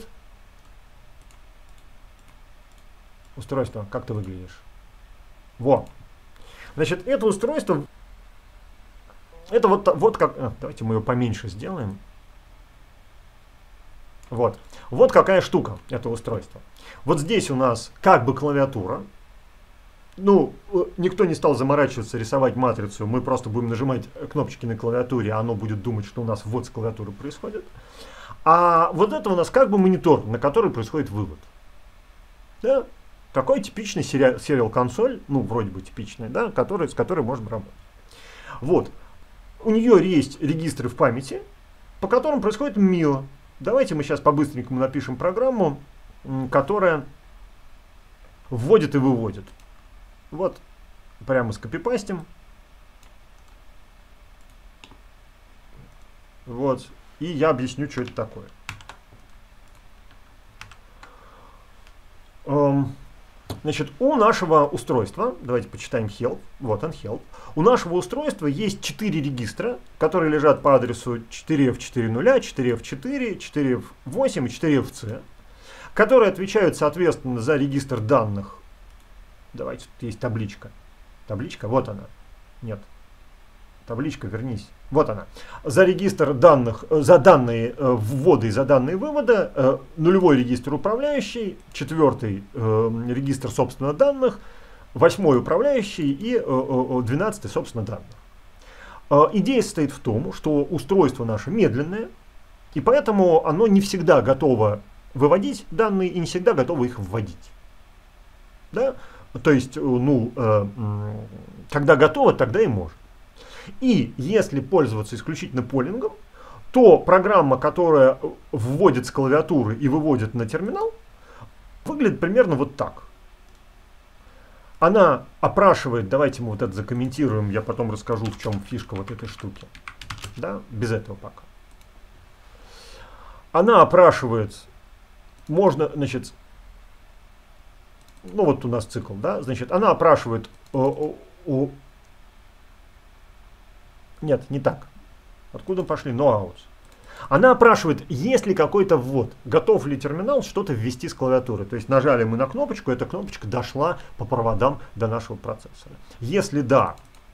Устройство, как ты выглядишь? Во. Значит, это устройство, это вот, вот как, а, давайте мы его поменьше сделаем. Вот. Вот какая штука, это устройство. Вот здесь у нас как бы клавиатура. Ну, никто не стал заморачиваться, рисовать матрицу. Мы просто будем нажимать кнопочки на клавиатуре, а оно будет думать, что у нас ввод с клавиатуры происходит. А вот это у нас как бы монитор, на который происходит вывод. Да? Такой типичный serial консоль, ну, вроде бы типичный, да, который, с которой можно работать. Вот. У нее есть регистры в памяти, по которым происходит мио. Давайте мы сейчас по-быстренькому напишем программу, которая вводит и выводит. Вот, прямо скопипастим. Вот, и я объясню, что это такое. Эм, значит, у нашего устройства, давайте почитаем help, вот он help. У нашего устройства есть четыре регистра, которые лежат по адресу четыре эф четыре ноль, четыре эф четыре, четыре эф восемь и четыре эф си, которые отвечают, соответственно, за регистр данных. Давайте, тут есть табличка. Табличка, вот она. Нет. Табличка, вернись. Вот она. За регистр данных, за данные э, ввода и за данные вывода, э, нулевой регистр управляющий, четвертый э, регистр, собственно, данных, восьмой управляющий и э, двенадцатый, собственно, данных. Э, идея состоит в том, что устройство наше медленное, и поэтому оно не всегда готово выводить данные и не всегда готово их вводить. Да? То есть, ну, э, когда готово, тогда и может. И если пользоваться исключительно полингом, то программа, которая вводит с клавиатуры и выводит на терминал, выглядит примерно вот так. Она опрашивает, давайте мы вот это закомментируем, я потом расскажу, в чем фишка вот этой штуки. Да, без этого пока. Она опрашивает, можно, значит, ну вот у нас цикл, да, значит, она опрашивает о, о, о, нет, не так. Откуда пошли? No out. Она опрашивает, есть ли какой-то ввод, готов ли терминал что-то ввести с клавиатуры. То есть нажали мы на кнопочку, эта кнопочка дошла по проводам до нашего процессора. Если да,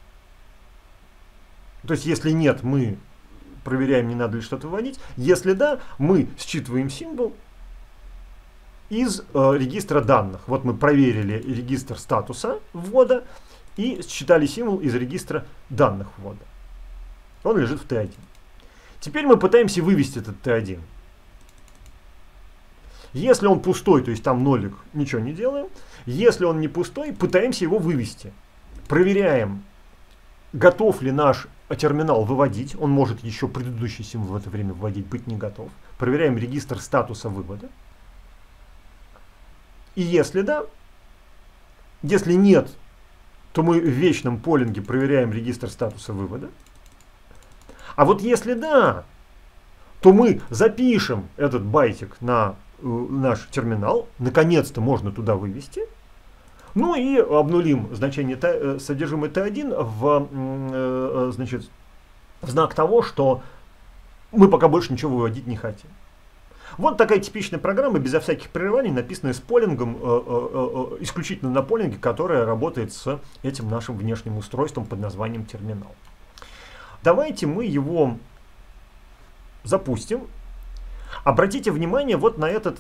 то есть если нет, мы проверяем, не надо ли что-то вводить. Если да, мы считываем символ из э, регистра данных. Вот мы проверили регистр статуса ввода и считали символ из регистра данных ввода. Он лежит в тэ один. Теперь мы пытаемся вывести этот тэ один. Если он пустой, то есть там нолик, ничего не делаем. Если он не пустой, пытаемся его вывести. Проверяем, готов ли наш терминал выводить. Он может еще предыдущий символ в это время вводить, быть не готов. Проверяем регистр статуса вывода. И если да, если нет, то мы в вечном полинге проверяем регистр статуса вывода. А вот если да, то мы запишем этот байтик на э, наш терминал. Наконец-то можно туда вывести. Ну и обнулим значение т, содержимое тэ один в, э, значит, в знак того, что мы пока больше ничего выводить не хотим. Вот такая типичная программа, безо всяких прерываний, написанная с полингом, э, э, э, исключительно на полинге, которая работает с этим нашим внешним устройством под названием терминал. Давайте мы его запустим. Обратите внимание вот на этот,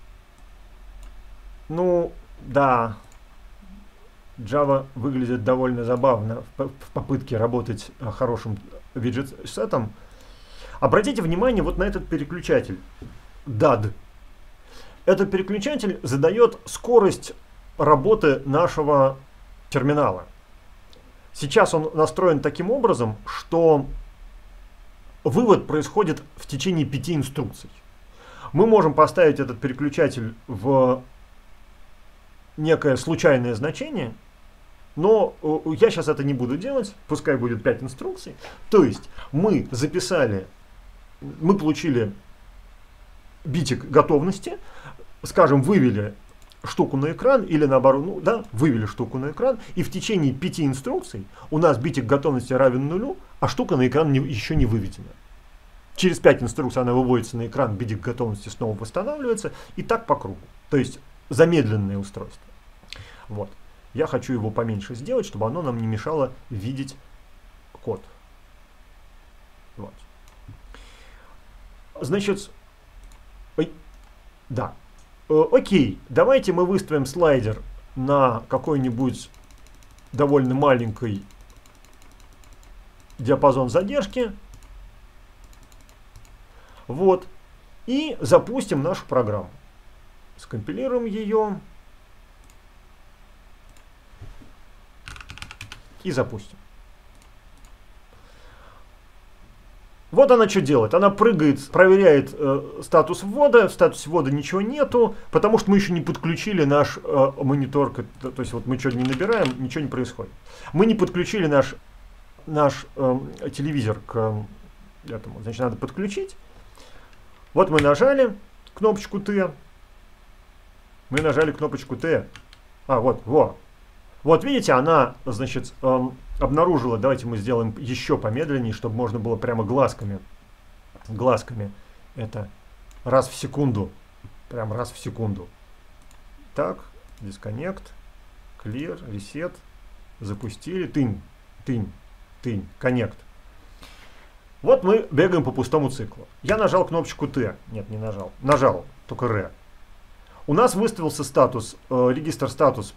ну, да, Java выглядит довольно забавно в попытке работать хорошим виджет-сетом. Обратите внимание вот на этот переключатель дад. Этот переключатель задает скорость работы нашего терминала. Сейчас он настроен таким образом, что вывод происходит в течение пяти инструкций. Мы можем поставить этот переключатель в некое случайное значение, но я сейчас это не буду делать, пускай будет пять инструкций. То есть мы записали, мы получили битик готовности, скажем, вывели штуку на экран, или наоборот, ну да, вывели штуку на экран, и в течение пяти инструкций у нас битик готовности равен нулю, а штука на экран не, еще не выведена. Через пять инструкций она выводится на экран, битик готовности снова восстанавливается, и так по кругу. То есть замедленное устройство. Вот. Я хочу его поменьше сделать, чтобы оно нам не мешало видеть код. Вот. Значит, ой, да. Э, окей, давайте мы выставим слайдер на какой-нибудь довольно маленький диапазон задержки. Вот. И запустим нашу программу. Скомпилируем ее. И запустим. Вот она что делает. Она прыгает, проверяет э, статус ввода. В статусе ввода ничего нету, потому что мы еще не подключили наш э, монитор. То есть вот мы что-то не набираем, ничего не происходит. Мы не подключили наш, наш э, телевизор к этому. Значит, надо подключить. Вот мы нажали кнопочку Т. Мы нажали кнопочку Т. А, вот, во. Вот видите, она, значит, эм, обнаружила, давайте мы сделаем еще помедленнее, чтобы можно было прямо глазками, глазками, это раз в секунду, прям раз в секунду. Так, disconnect, clear, reset, запустили, тынь, тынь, тынь, connect. Вот мы бегаем по пустому циклу. Я нажал кнопочку Т, нет, не нажал, нажал, только Р. У нас выставился статус, э, регистр статус.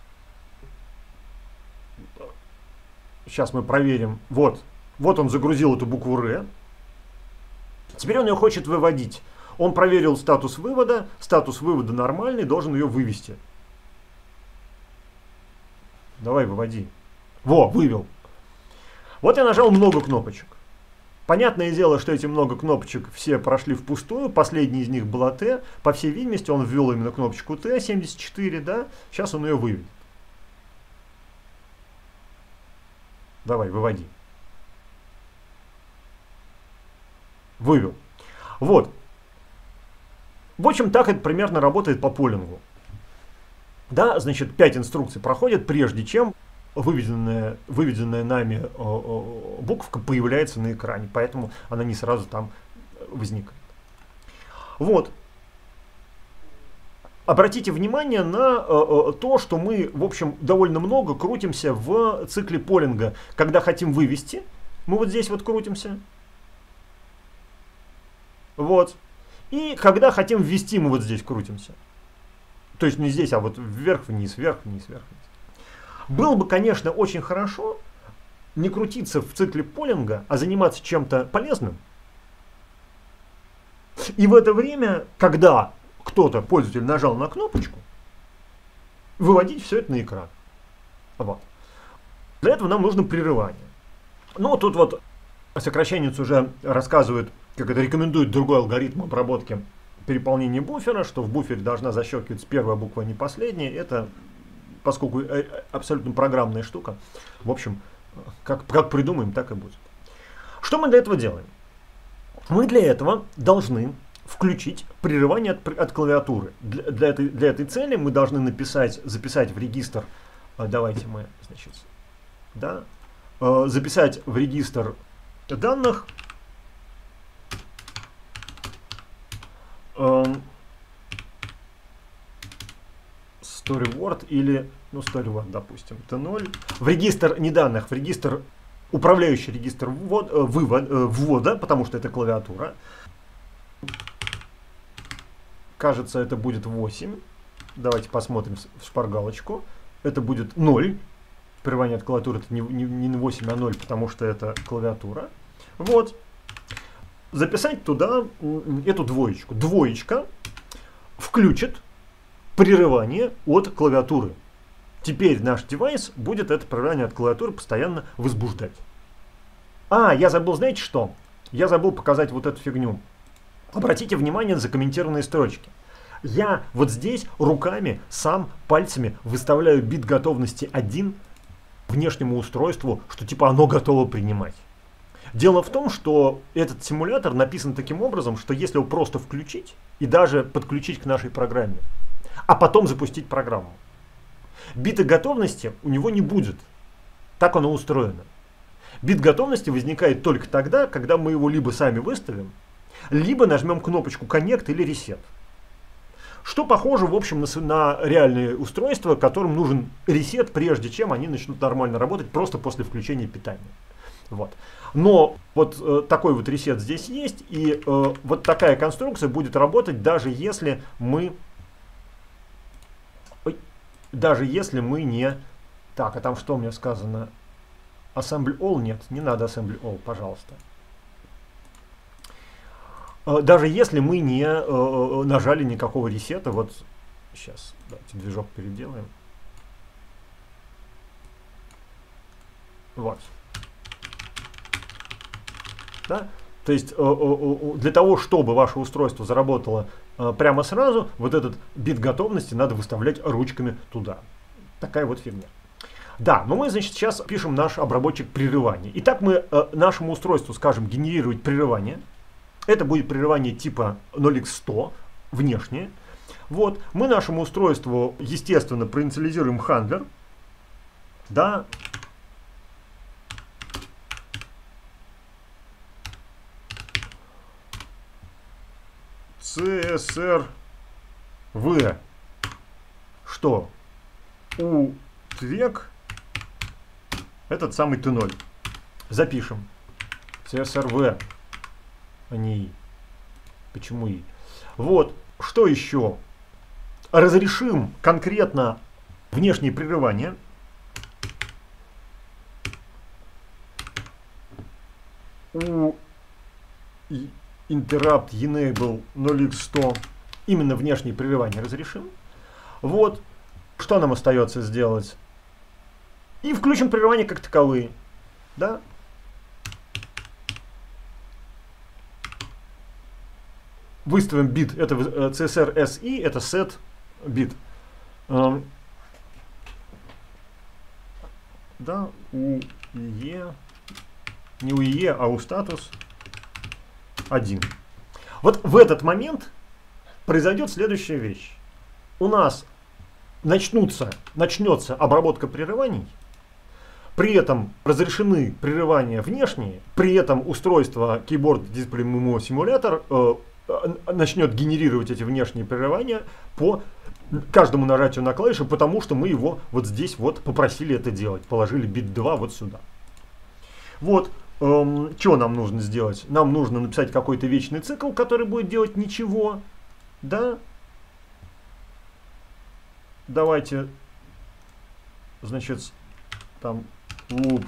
Сейчас мы проверим. Вот. Вот он загрузил эту букву Р. Теперь он ее хочет выводить. Он проверил статус вывода. Статус вывода нормальный, должен ее вывести. Давай, выводи. Во, вывел. Вот я нажал много кнопочек. Понятное дело, что эти много кнопочек все прошли впустую. Последний из них была Т. По всей видимости, он ввел именно кнопочку Т семьдесят четыре, да? Сейчас он ее выведет. Давай, выводи. Вывел. Вот. В общем, так это примерно работает по полингу. Да, значит, пять инструкций проходят, прежде чем выведенная, выведенная нами э, э, буковка появляется на экране. Поэтому она не сразу там возникает. Вот. Обратите внимание на э, то, что мы, в общем, довольно много крутимся в цикле полинга. Когда хотим вывести, мы вот здесь вот крутимся. Вот. И когда хотим ввести, мы вот здесь крутимся. То есть не здесь, а вот вверх-вниз, вверх-вниз, вверх-вниз. Было бы, конечно, очень хорошо не крутиться в цикле полинга, а заниматься чем-то полезным. И в это время, когда кто-то, пользователь, нажал на кнопочку, выводить все это на экран. Вот. Для этого нам нужно прерывание. Ну, тут вот сокращенец уже рассказывает, как это рекомендует другой алгоритм обработки переполнения буфера, что в буфере должна защелкиваться первая буква, а не последняя. Это, поскольку абсолютно программная штука, в общем, как, как придумаем, так и будет. Что мы для этого делаем? Мы для этого должны включить прерывание от, от клавиатуры. Для, для, этой, для этой цели мы должны написать, записать в регистр, давайте мы, значит, да, записать в регистр данных эм, StoryWord или, ну, StoryWord, допустим, ти ноль. В регистр не данных, в регистр, управляющий регистр ввод, э, вывод, э, ввода, потому что это клавиатура. Кажется, это будет восемь. Давайте посмотрим в шпаргалочку. Это будет ноль. Прерывание от клавиатуры это не, не, не восемь, а ноль, потому что это клавиатура. Вот. Записать туда эту двоечку. Двоечка включит прерывание от клавиатуры. Теперь наш девайс будет это прерывание от клавиатуры постоянно возбуждать. А, я забыл, знаете что? Я забыл показать вот эту фигню. Обратите внимание на закомментированные строчки. Я вот здесь руками, сам пальцами выставляю бит готовности один внешнему устройству, что типа оно готово принимать. Дело в том, что этот симулятор написан таким образом, что если его просто включить и даже подключить к нашей программе, а потом запустить программу, бита готовности у него не будет. Так оно устроено. Бит готовности возникает только тогда, когда мы его либо сами выставим, либо нажмем кнопочку Connect или Reset. Что похоже, в общем, на, на реальные устройства, которым нужен ресет, прежде чем они начнут нормально работать, просто после включения питания. Вот. Но вот э, такой вот ресет здесь есть, и э, вот такая конструкция будет работать, даже если мы, ой, даже если мы не... Так, а там что у меня сказано? Assembly All? Нет, не надо Assembly All, пожалуйста. Даже если мы не э, нажали никакого ресета, вот сейчас давайте движок переделаем. Вот. Да? То есть э, э, для того, чтобы ваше устройство заработало э, прямо сразу, вот этот бит готовности надо выставлять ручками туда. Такая вот фигня. Да, но мы, значит, сейчас пишем наш обработчик прерываний. Итак, мы э, нашему устройству скажем генерировать прерывание. Это будет прерывание типа ноль икс сто, внешнее. Вот. Мы нашему устройству, естественно, проинициализируем хандлер. Да. си эс эр ви. Что? У твек этот самый ти ноль. Запишем. си эс эр ви. А не И. Почему И? Вот. Что еще? Разрешим конкретно внешние прерывания. У interrupt enable ноль икс сто именно внешние прерывания разрешим. Вот. Что нам остается сделать? И включим прерывания как таковые. Да? Выставим бит, это си эс эр эс и, это set бит. Эм, да, у и и, не у и и, а у статус один. Вот в этот момент произойдет следующая вещь. У нас начнутся, начнется обработка прерываний, при этом разрешены прерывания внешние, при этом устройство Keyboard Display Memo Simulator э, начнет генерировать эти внешние прерывания по каждому нажатию на клавишу, потому что мы его вот здесь вот попросили это делать. Положили бит два вот сюда. Вот, эм, что нам нужно сделать? Нам нужно написать какой-то вечный цикл, который будет делать ничего. Да? Давайте, значит, там loop.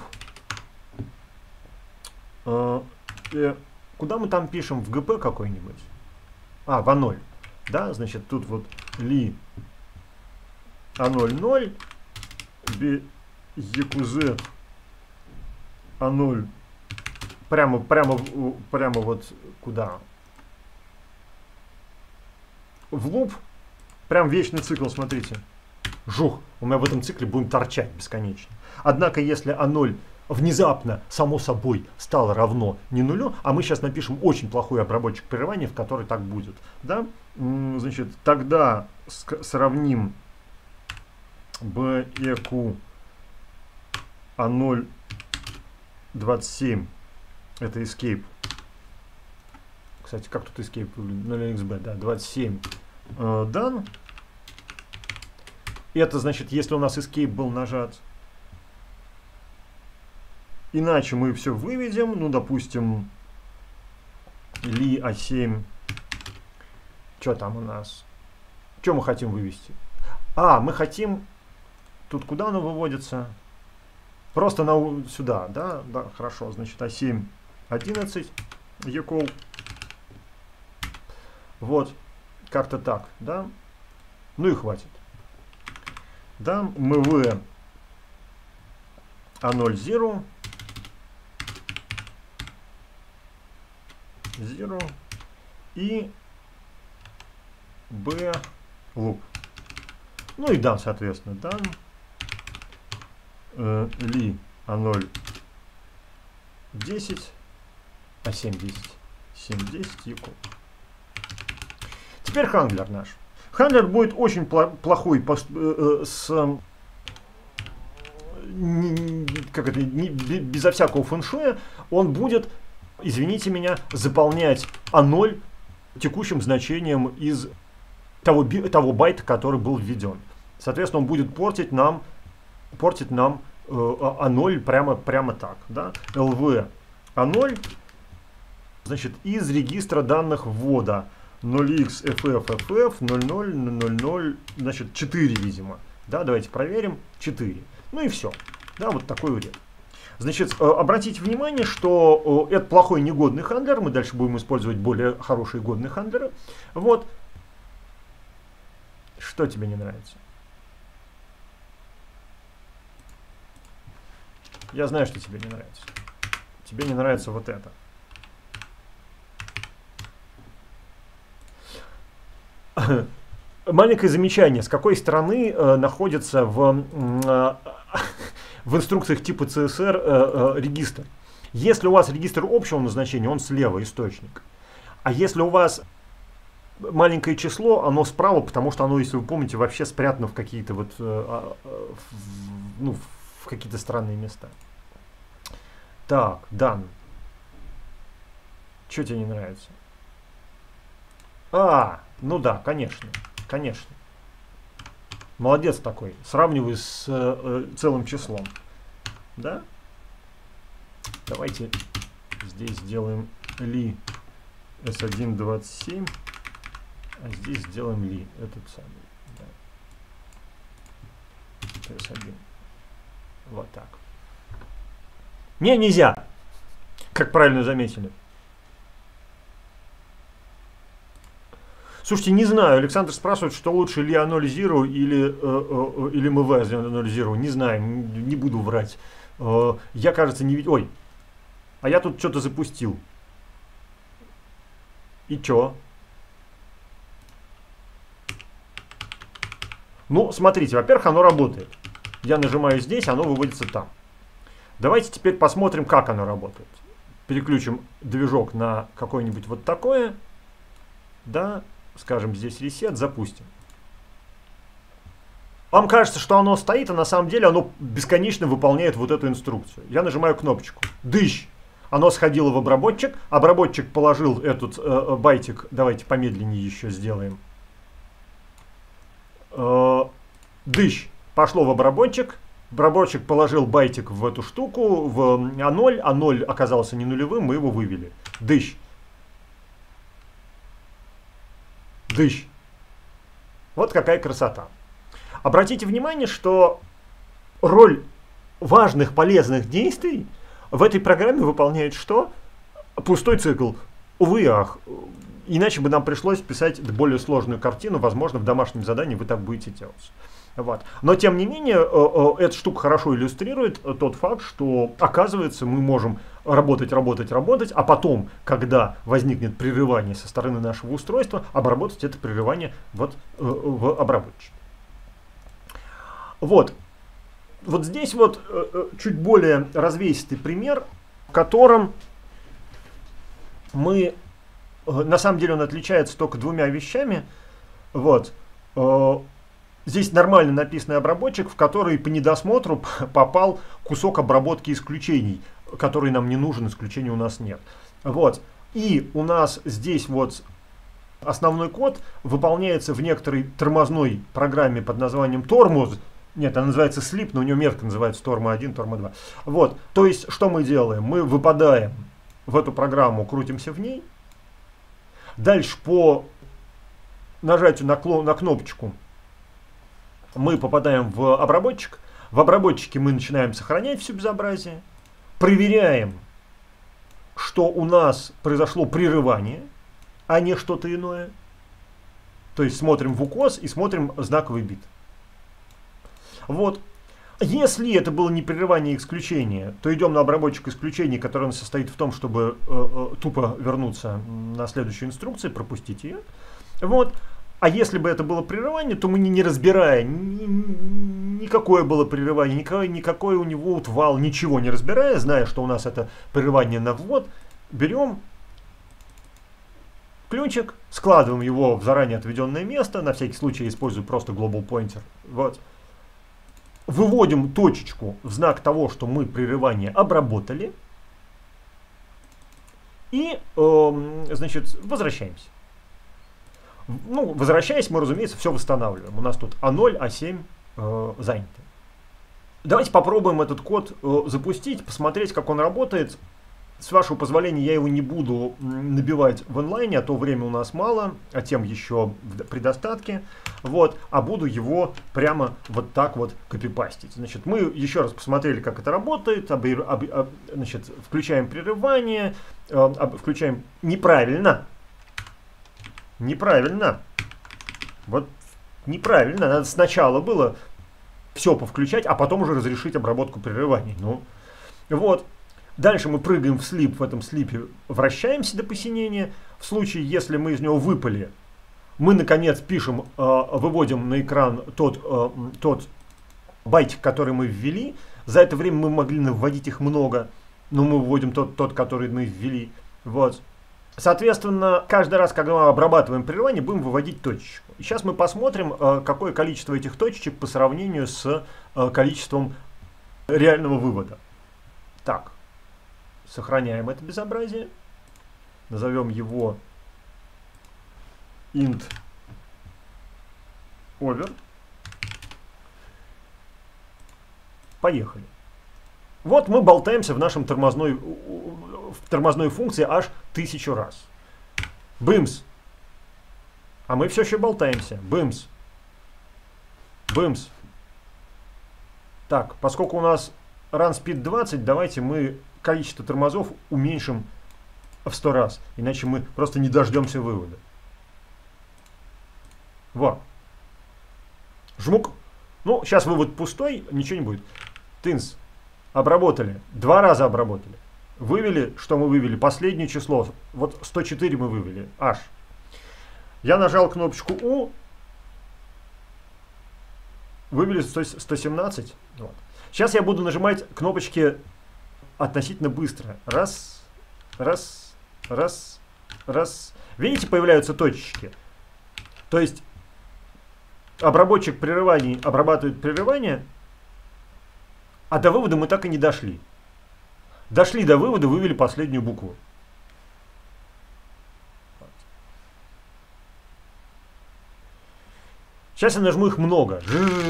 Э, э, Куда мы там пишем? В джи пи какой-нибудь? А, в а ноль. Да, значит, тут вот ли а ноль ноль, б екуз а ноль. Прямо, прямо, прямо вот куда? В луп. Прям вечный цикл, смотрите. Жух, мы в этом цикле будем торчать бесконечно. Однако, если а ноль внезапно, само собой, стало равно не нулю, а мы сейчас напишем очень плохой обработчик прерывания, в который так будет. Да? Значит, тогда сравним beq а ноль двадцать семь, это escape, кстати, как тут escape ноль икс би, да, двадцать семь э, дан. Это значит, если у нас escape был нажат. Иначе мы все выведем, ну, допустим, ли а семь. Что там у нас? Что мы хотим вывести? А, мы хотим... Тут куда оно выводится? Просто на, сюда, да? Да, хорошо. Значит, а семь одиннадцать. Екол. Вот. Как-то так, да? Ну и хватит. Да, мв а ноль zero. zero. И b loop. Ну и дан, соответственно, дан. Э, ли а ноль десять. А семь десять. семь десять equal. Теперь хендлер наш. Хендлер будет очень плохой по, э, с не, как это, не, безо всякого фэншуя. Он будет, извините меня, заполнять а ноль текущим значением из того, того байта, который был введен. Соответственно, он будет портить нам, портить нам э, а ноль прямо, прямо так. Да? lv а ноль, значит, из регистра данных ввода ноль икс эф эф эф эф ноль ноль ноль ноль, значит, четыре, видимо. Да, давайте проверим. четыре. Ну и все. Да, вот такой уред. Значит, обратите внимание, что это плохой негодный хендлер. Мы дальше будем использовать более хорошие годные хендлеры. Вот. Что тебе не нравится? Я знаю, что тебе не нравится. Тебе не нравится вот это. Маленькое замечание. С какой стороны э, находится в, э, в инструкциях типа си эс эр э, э, регистр? Если у вас регистр общего назначения, он слева, источник. А если у вас маленькое число, оно справа, потому что оно, если вы помните, вообще спрятано в какие-то вот, э, э, в, ну, в какие-то странные места. Так, дан. Что тебе не нравится? А, ну да, конечно, конечно. Молодец такой. Сравнивай с э, целым числом. Да? Давайте здесь сделаем ли эс один двадцать семь, а здесь сделаем ли этот самый. Да. эс один. Вот так. Не, нельзя. Как правильно заметили. Слушайте, не знаю. Александр спрашивает, что лучше, ли а ноль zero или, э, э, или мв а ноль zero. Не знаю, не буду врать. Э, я, кажется, не видел. Ой, а я тут что-то запустил. И чё? Ну, смотрите, во-первых, оно работает. Я нажимаю здесь, оно выводится там. Давайте теперь посмотрим, как оно работает. Переключим движок на какое-нибудь вот такое. Да. Скажем, здесь reset, запустим. Вам кажется, что оно стоит, а на самом деле оно бесконечно выполняет вот эту инструкцию. Я нажимаю кнопочку. Дыщ! Оно сходило в обработчик. Обработчик положил этот э, байтик. Давайте помедленнее еще сделаем. Э, дыщ! Пошло в обработчик. Обработчик положил байтик в эту штуку, в а ноль. а ноль оказался не нулевым, мы его вывели. Дыщ! Дыщ. Вот какая красота. Обратите внимание, что роль важных, полезных действий в этой программе выполняет что? Пустой цикл. Увы, ах. Иначе бы нам пришлось писать более сложную картину. Возможно, в домашнем задании вы так будете делать. Вот. Но, тем не менее, эта штука хорошо иллюстрирует тот факт, что, оказывается, мы можем работать, работать, работать, а потом, когда возникнет прерывание со стороны нашего устройства, обработать это прерывание вот в обработчике. Вот. Вот здесь вот чуть более развесистый пример, в котором мы, на самом деле он отличается только двумя вещами. Вот. Здесь нормально написанный обработчик, в который по недосмотру попал кусок обработки исключений, который нам не нужен, исключений у нас нет. Вот. И у нас здесь вот основной код выполняется в некоторой тормозной программе под названием тормоз. Нет, она называется sleep, но у нее метка называется тормо один, тормо два. Вот, то есть, что мы делаем? Мы выпадаем в эту программу, крутимся в ней. Дальше по нажатию на, на кнопочку мы попадаем в обработчик. В обработчике мы начинаем сохранять все безобразие. Проверяем, что у нас произошло прерывание, а не что-то иное. То есть смотрим в укос и смотрим знаковый бит. Вот. Если это было не прерывание, а исключение, то идем на обработчик исключений, который состоит в том, чтобы э, э, тупо вернуться на следующую инструкцию, пропустить ее. Вот. А если бы это было прерывание, то мы не, не разбирая, ни, никакое было прерывание, никакой, никакой у него утвал, ничего не разбирая, зная, что у нас это прерывание на ввод, берем ключик, складываем его в заранее отведенное место, на всякий случай использую просто global pointer. Вот. Выводим точечку в знак того, что мы прерывание обработали. И, э, значит, возвращаемся. Ну, возвращаясь, мы, разумеется, все восстанавливаем. У нас тут а ноль, а семь э, заняты. Давайте попробуем этот код э, запустить, посмотреть, как он работает. С вашего позволения, я его не буду набивать в онлайне, а то время у нас мало, а тем еще при достатке. Вот, а буду его прямо вот так вот копипастить. Значит, мы еще раз посмотрели, как это работает. Об, об, об, значит, включаем прерывание, э, об, включаем неправильно. Неправильно. Вот неправильно. Надо сначала было все повключать, а потом уже разрешить обработку прерываний. Ну, вот. Дальше мы прыгаем в слип, в этом слипе вращаемся до посинения. В случае, если мы из него выпали, мы, наконец, пишем, э, выводим на экран тот, э, тот байтик, который мы ввели. За это время мы могли вводить их много, но мы выводим тот, тот который мы ввели. Вот. Соответственно, каждый раз, когда мы обрабатываем прерывание, будем выводить точечку. И сейчас мы посмотрим, э, какое количество этих точечек по сравнению с э, количеством реального вывода. Так. Сохраняем это безобразие. Назовем его int over. Поехали. Вот мы болтаемся в нашем тормозной, в тормозной функции аж тысячу раз. Бымс. А мы все еще болтаемся. Бымс. Бымс. Так, поскольку у нас run speed двадцать, давайте мы количество тормозов уменьшим в сто раз. Иначе мы просто не дождемся вывода. Вот. Жмук. Ну, сейчас вывод пустой, ничего не будет. Тынс. Обработали. Два раза обработали. Вывели, что мы вывели? Последнее число. Вот сто четыре мы вывели. H. Я нажал кнопочку U. Вывели сто семнадцать. Вот. Сейчас я буду нажимать кнопочки относительно быстро. Раз, раз, раз, раз. Видите, появляются точечки. То есть обработчик прерываний обрабатывает прерывание, а до вывода мы так и не дошли. Дошли до вывода, вывели последнюю букву. Сейчас я нажму их много.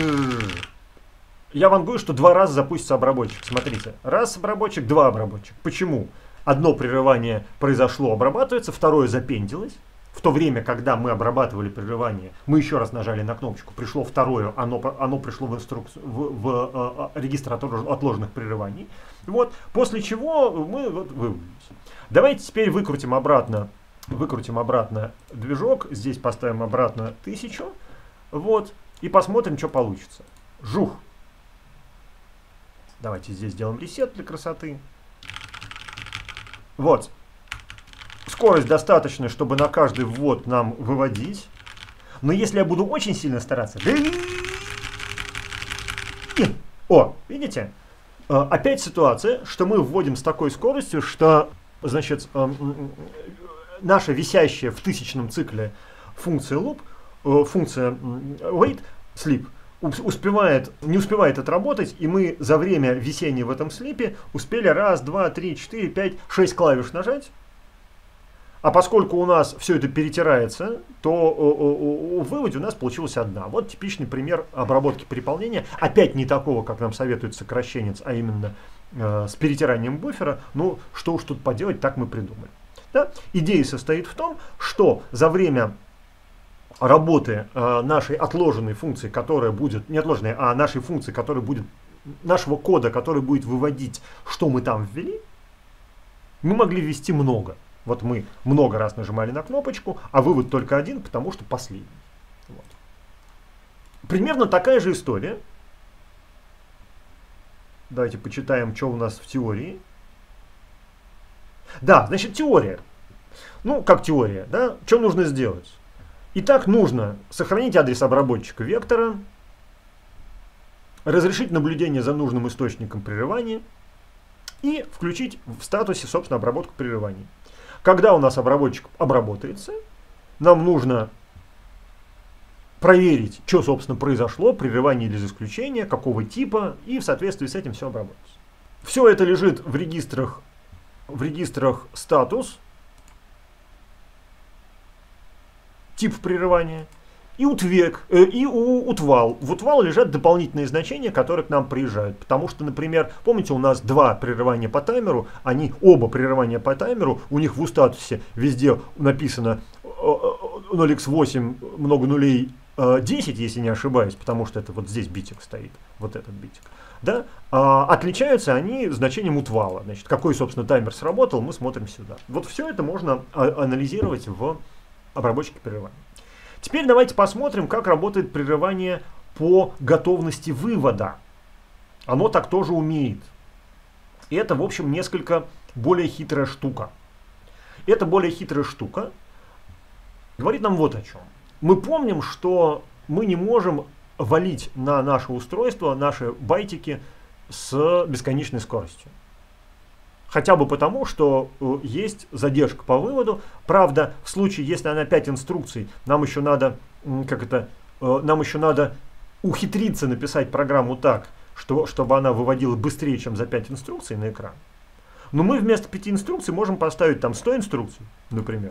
Я вангую, что два раза запустится обработчик. Смотрите. Раз обработчик, два обработчик. Почему? Одно прерывание произошло, обрабатывается, второе запендилось. В то время, когда мы обрабатывали прерывание, мы еще раз нажали на кнопочку, пришло второе, оно, оно пришло в, инструкцию, в, в э, регистр отложенных прерываний. Вот. После чего мы вот, вывалились. Давайте теперь выкрутим обратно, выкрутим обратно движок. Здесь поставим обратно тысячу. Вот. И посмотрим, что получится. Жух. Давайте здесь сделаем ресет для красоты. Вот. Скорость достаточная, чтобы на каждый ввод нам выводить. Но если я буду очень сильно стараться... О, видите? Опять ситуация, что мы вводим с такой скоростью, что, значит, наша висящая в тысячном цикле функция loop, функция wait, sleep, успевает, не успевает отработать, и мы за время висения в этом слипе успели раз, два, три, четыре, пять, шесть клавиш нажать. А поскольку у нас все это перетирается, то в выводе у нас получилась одна. Вот типичный пример обработки переполнения. Опять не такого, как нам советует сокращенец, а именно э, с перетиранием буфера. Ну, что уж тут поделать, так мы придумали. Да? Идея состоит в том, что за время работы э, нашей отложенной функции, которая будет, не отложенной, а нашей функции, которая будет, нашего кода, который будет выводить, что мы там ввели, мы могли ввести много. Вот мы много раз нажимали на кнопочку, а вывод только один, потому что последний. Вот. Примерно такая же история. Давайте почитаем, что у нас в теории. Да, значит, теория. Ну, как теория, да? Что нужно сделать? Итак, нужно сохранить адрес обработчика вектора, разрешить наблюдение за нужным источником прерывания и включить в статусе, собственно, обработку прерываний. Когда у нас обработчик обработается, нам нужно проверить, что, собственно, произошло, прерывание или исключение, какого типа, и в соответствии с этим все обработать. Все это лежит в регистрах, в регистрах статус, тип прерывания, и утвек, э, и у, утвал. В утвал лежат дополнительные значения, которые к нам приезжают. Потому что, например, помните, у нас два прерывания по таймеру, они оба прерывания по таймеру, у них в у-статусе везде написано ноль икс восемь, много нулей, десять, если не ошибаюсь, потому что это вот здесь битик стоит, вот этот битик. Да? А, отличаются они значением утвала. Значит, какой, собственно, таймер сработал, мы смотрим сюда. Вот все это можно анализировать в обработчике прерывания. Теперь давайте посмотрим, как работает прерывание по готовности вывода. Оно так тоже умеет. И это, в общем, несколько более хитрая штука. Эта более хитрая штука говорит нам вот о чем. Мы помним, что мы не можем валить на наше устройство наши байтики с бесконечной скоростью. Хотя бы потому, что э, есть задержка по выводу. Правда, в случае, если она пять инструкций, нам еще надо, как это, э, нам еще надо ухитриться написать программу так, что, чтобы она выводила быстрее, чем за пять инструкций на экран. Но мы вместо пяти инструкций можем поставить там сто инструкций, например.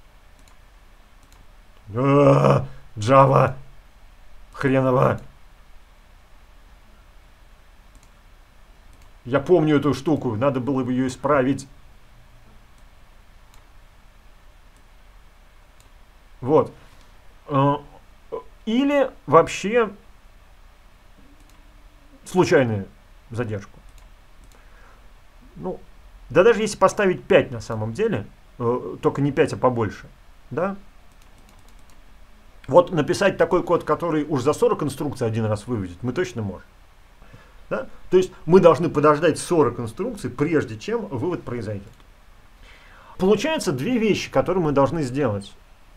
А-а-а, Java, хреново. Я помню эту штуку, надо было бы ее исправить. Вот. Или вообще случайную задержку. Ну, да даже если поставить пять на самом деле, только не пять, а побольше, да? Вот написать такой код, который уж за сорок инструкций один раз выведет, мы точно можем. Да? То есть мы должны подождать сорок инструкций, прежде чем вывод произойдет. Получается две вещи, которые мы должны сделать.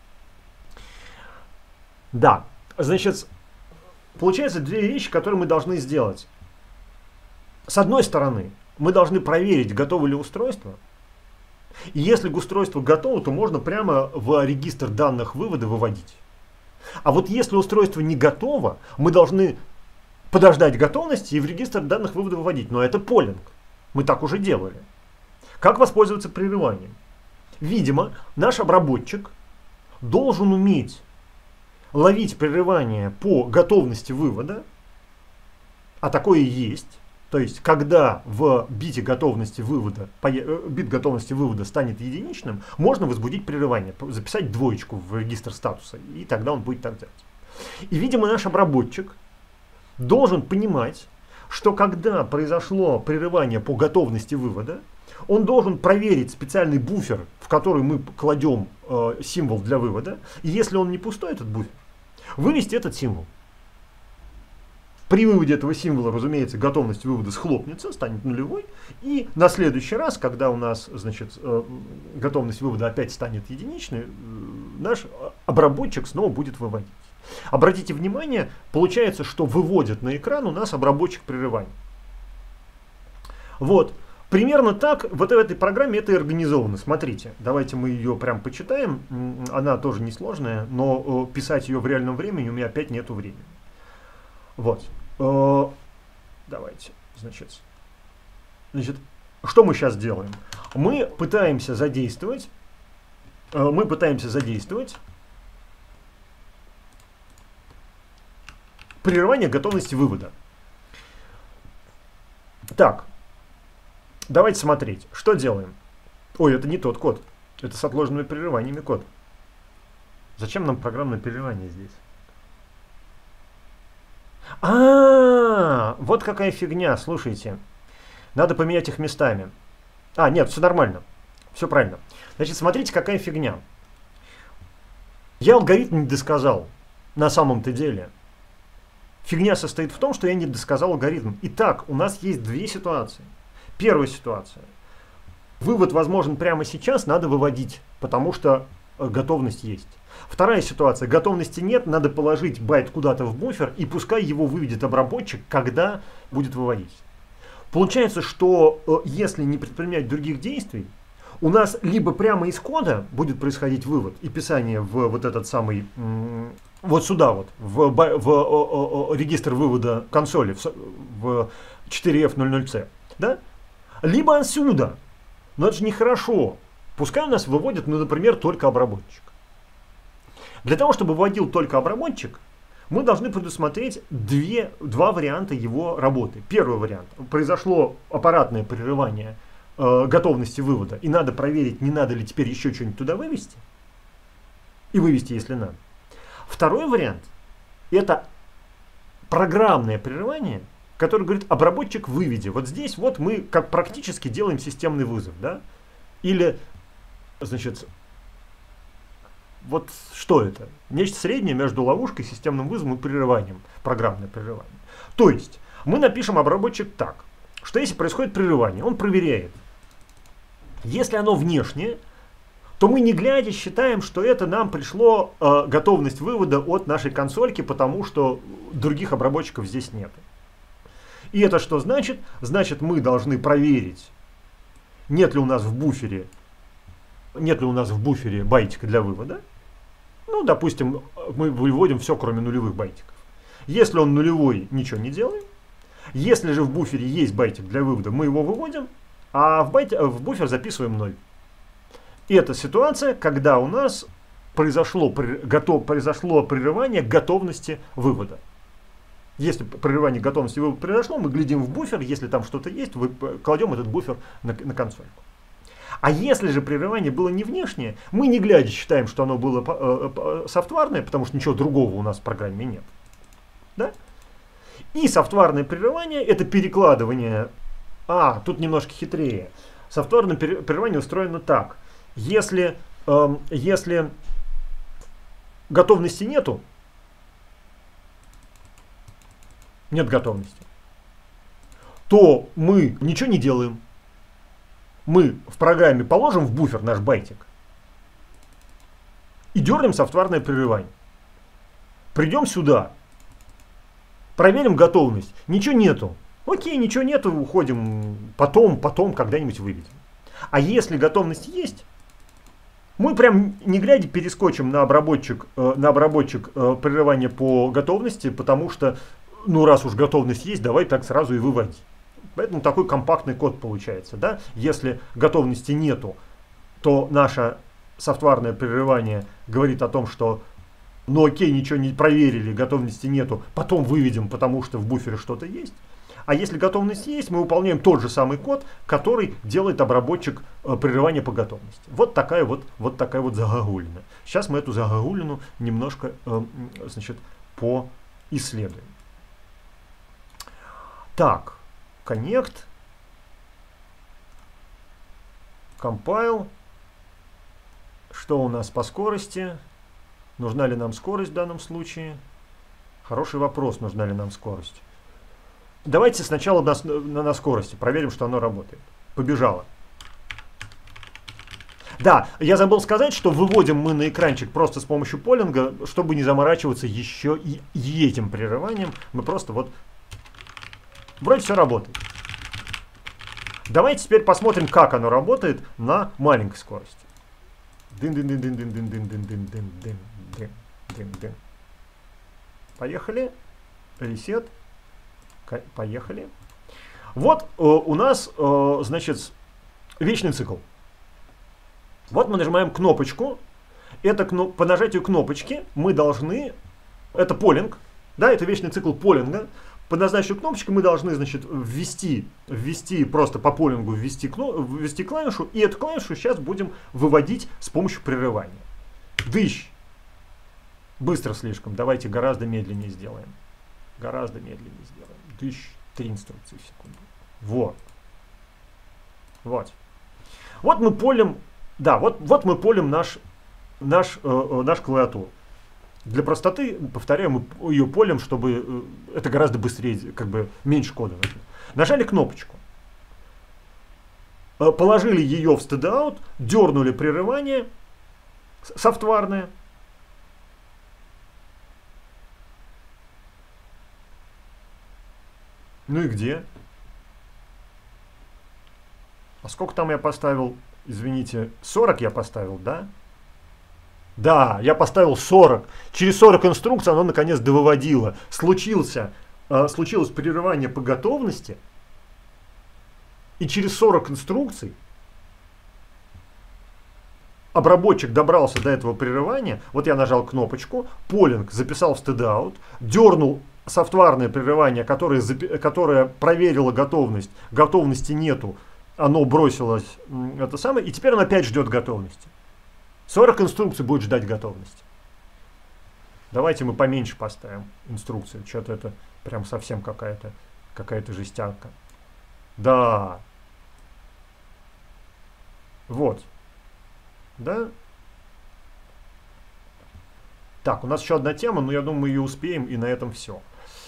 Да, значит, получается две вещи, которые мы должны сделать. С одной стороны, мы должны проверить, готово ли устройство. И если устройство готово, то можно прямо в регистр данных вывода выводить. А вот если устройство не готово, мы должны подождать готовности и в регистр данных вывода выводить. Но это полинг. Мы так уже делали. Как воспользоваться прерыванием? Видимо, наш обработчик должен уметь ловить прерывание по готовности вывода, а такое и есть. То есть, когда в бите готовности вывода, бит готовности вывода станет единичным, можно возбудить прерывание, записать двоечку в регистр статуса, и тогда он будет так делать. И, видимо, наш обработчик должен понимать, что когда произошло прерывание по готовности вывода, он должен проверить специальный буфер, в который мы кладем э, символ для вывода, и если он не пустой, этот буфер, вывести этот символ. При выводе этого символа, разумеется, готовность вывода схлопнется, станет нулевой, и на следующий раз, когда у нас, значит, э, готовность вывода опять станет единичной, э, наш обработчик снова будет выводить. Обратите внимание, получается, что выводит на экран у нас обработчик прерывания. Вот. Примерно так вот в этой программе это и организовано. Смотрите, давайте мы ее прям почитаем. Она тоже несложная, но писать ее в реальном времени у меня опять нету времени. Вот. Давайте. Значит, значит, что мы сейчас делаем? Мы пытаемся задействовать э, мы пытаемся задействовать прерывание готовности вывода. Так, давайте смотреть, что делаем. Ой, это не тот код, это с отложенными прерываниями код. Зачем нам программное прерывание здесь? А, вот какая фигня, слушайте. Надо поменять их местами. А, нет, все нормально. Все правильно. Значит, смотрите, какая фигня. Я алгоритм не досказал. На самом-то деле. Фигня состоит в том, что я не досказал алгоритм. Итак, у нас есть две ситуации. Первая ситуация. Вывод возможен прямо сейчас, надо выводить, потому что готовность есть. Вторая ситуация. Готовности нет, надо положить байт куда-то в буфер, и пускай его выведет обработчик, когда будет выводить. Получается, что э, если не предпринять других действий, у нас либо прямо из кода будет происходить вывод и писание в вот этот самый, м, вот сюда вот, в, в, в о, о, регистр вывода консоли, в, в четыре эф ноль ноль си, да? Либо отсюда. Но это же нехорошо. Пускай у нас выводит, ну, например, только обработчик. Для того, чтобы выводил только обработчик, мы должны предусмотреть две, два варианта его работы. Первый вариант. Произошло аппаратное прерывание э, готовности вывода, и надо проверить, не надо ли теперь еще что-нибудь туда вывести. И вывести, если надо. Второй вариант. Это программное прерывание, которое говорит, обработчик выведи. Вот здесь вот мы как практически делаем системный вызов. Да? Или, значит... Вот что это? Нечто среднее между ловушкой, системным вызовом и прерыванием, программное прерывание. То есть мы напишем обработчик так, что если происходит прерывание, он проверяет. Если оно внешнее, то мы не глядя считаем, что это нам пришло э, готовность вывода от нашей консольки, потому что других обработчиков здесь нет. И это что значит? Значит, мы должны проверить, нет ли у нас в буфере, нет ли у нас в буфере байтика для вывода. Ну, допустим, мы выводим все, кроме нулевых байтиков. Если он нулевой, ничего не делаем. Если же в буфере есть байтик для вывода, мы его выводим, а в, байт, в буфер записываем ноль. И это ситуация, когда у нас произошло, готов, произошло прерывание готовности вывода. Если прерывание готовности вывода произошло, мы глядим в буфер, если там что-то есть, вы, кладем этот буфер на, на консольку. А если же прерывание было не внешнее, мы не глядя считаем, что оно было э, э, софтварное, потому что ничего другого у нас в программе нет. Да? И софтварное прерывание — это перекладывание. А, тут немножко хитрее. Софтварное прерывание устроено так. Если, э, если готовности нету, нет готовности, то мы ничего не делаем. Мы в программе положим в буфер наш байтик и дернем софтварное прерывание. Придем сюда, проверим готовность. Ничего нету. Окей, ничего нету, уходим. Потом, потом, когда-нибудь выведем. А если готовность есть, мы прям не глядя перескочим на обработчик, э, на обработчик э, прерывания по готовности, потому что, ну раз уж готовность есть, давай так сразу и выводи. Поэтому такой компактный код получается. Да? Если готовности нету, то наше софтварное прерывание говорит о том, что ну окей, ничего не проверили, готовности нету, потом выведем, потому что в буфере что-то есть. А если готовность есть, мы выполняем тот же самый код, который делает обработчик э, прерывания по готовности. Вот такая вот, вот такая вот загогулина. Сейчас мы эту загогулину немножко э, значит, поисследуем. Так. Connect, compile. Что у нас по скорости? Нужна ли нам скорость в данном случае? Хороший вопрос, нужна ли нам скорость. Давайте сначала на, на, на скорости проверим, что оно работает. Побежало. Да, я забыл сказать, что выводим мы на экранчик просто с помощью полинга, чтобы не заморачиваться еще и, и этим прерыванием. Мы просто вот... Вроде все работает. Давайте теперь посмотрим, как оно работает на маленькой скорости. Поехали. Ресет. Поехали. Вот э, у нас, э, значит, вечный цикл. Вот мы нажимаем кнопочку Это кно- по нажатию кнопочки мы должны, это полинг, да, это вечный цикл полинга. По назначению кнопочки мы должны, значит, ввести, ввести просто по полингу ввести, кно, ввести клавишу, и эту клавишу сейчас будем выводить с помощью прерывания. Дыщ. Быстро слишком. Давайте гораздо медленнее сделаем. Гораздо медленнее сделаем. Дыщ. Три инструкции в секунду. Вот. Вот. Вот мы полим, да, вот, вот мы полим наш, наш, э, наш клавиатуру. Для простоты, повторяю, мы ее полим, чтобы э, это гораздо быстрее, как бы меньше кода. Нажали кнопочку. Э, положили ее в stdout, дернули прерывание софтварное. Ну и где? А сколько там я поставил? Извините, сорок я поставил, да? Да, я поставил сорок. Через сорок инструкций оно наконец довыводило. Случился, э, случилось прерывание по готовности. И через сорок инструкций обработчик добрался до этого прерывания. Вот я нажал кнопочку, полинг записал в stdout, дернул софтварное прерывание, которое, которое проверило готовность. Готовности нету. Оно бросилось, это самое, и теперь он опять ждет готовности. сорок инструкций будет ждать готовности. Давайте мы поменьше поставим инструкцию. Что-то это прям совсем какая-то какая-то жестянка. Да. Вот. Да. Так, у нас еще одна тема, но я думаю, мы ее успеем, и на этом все.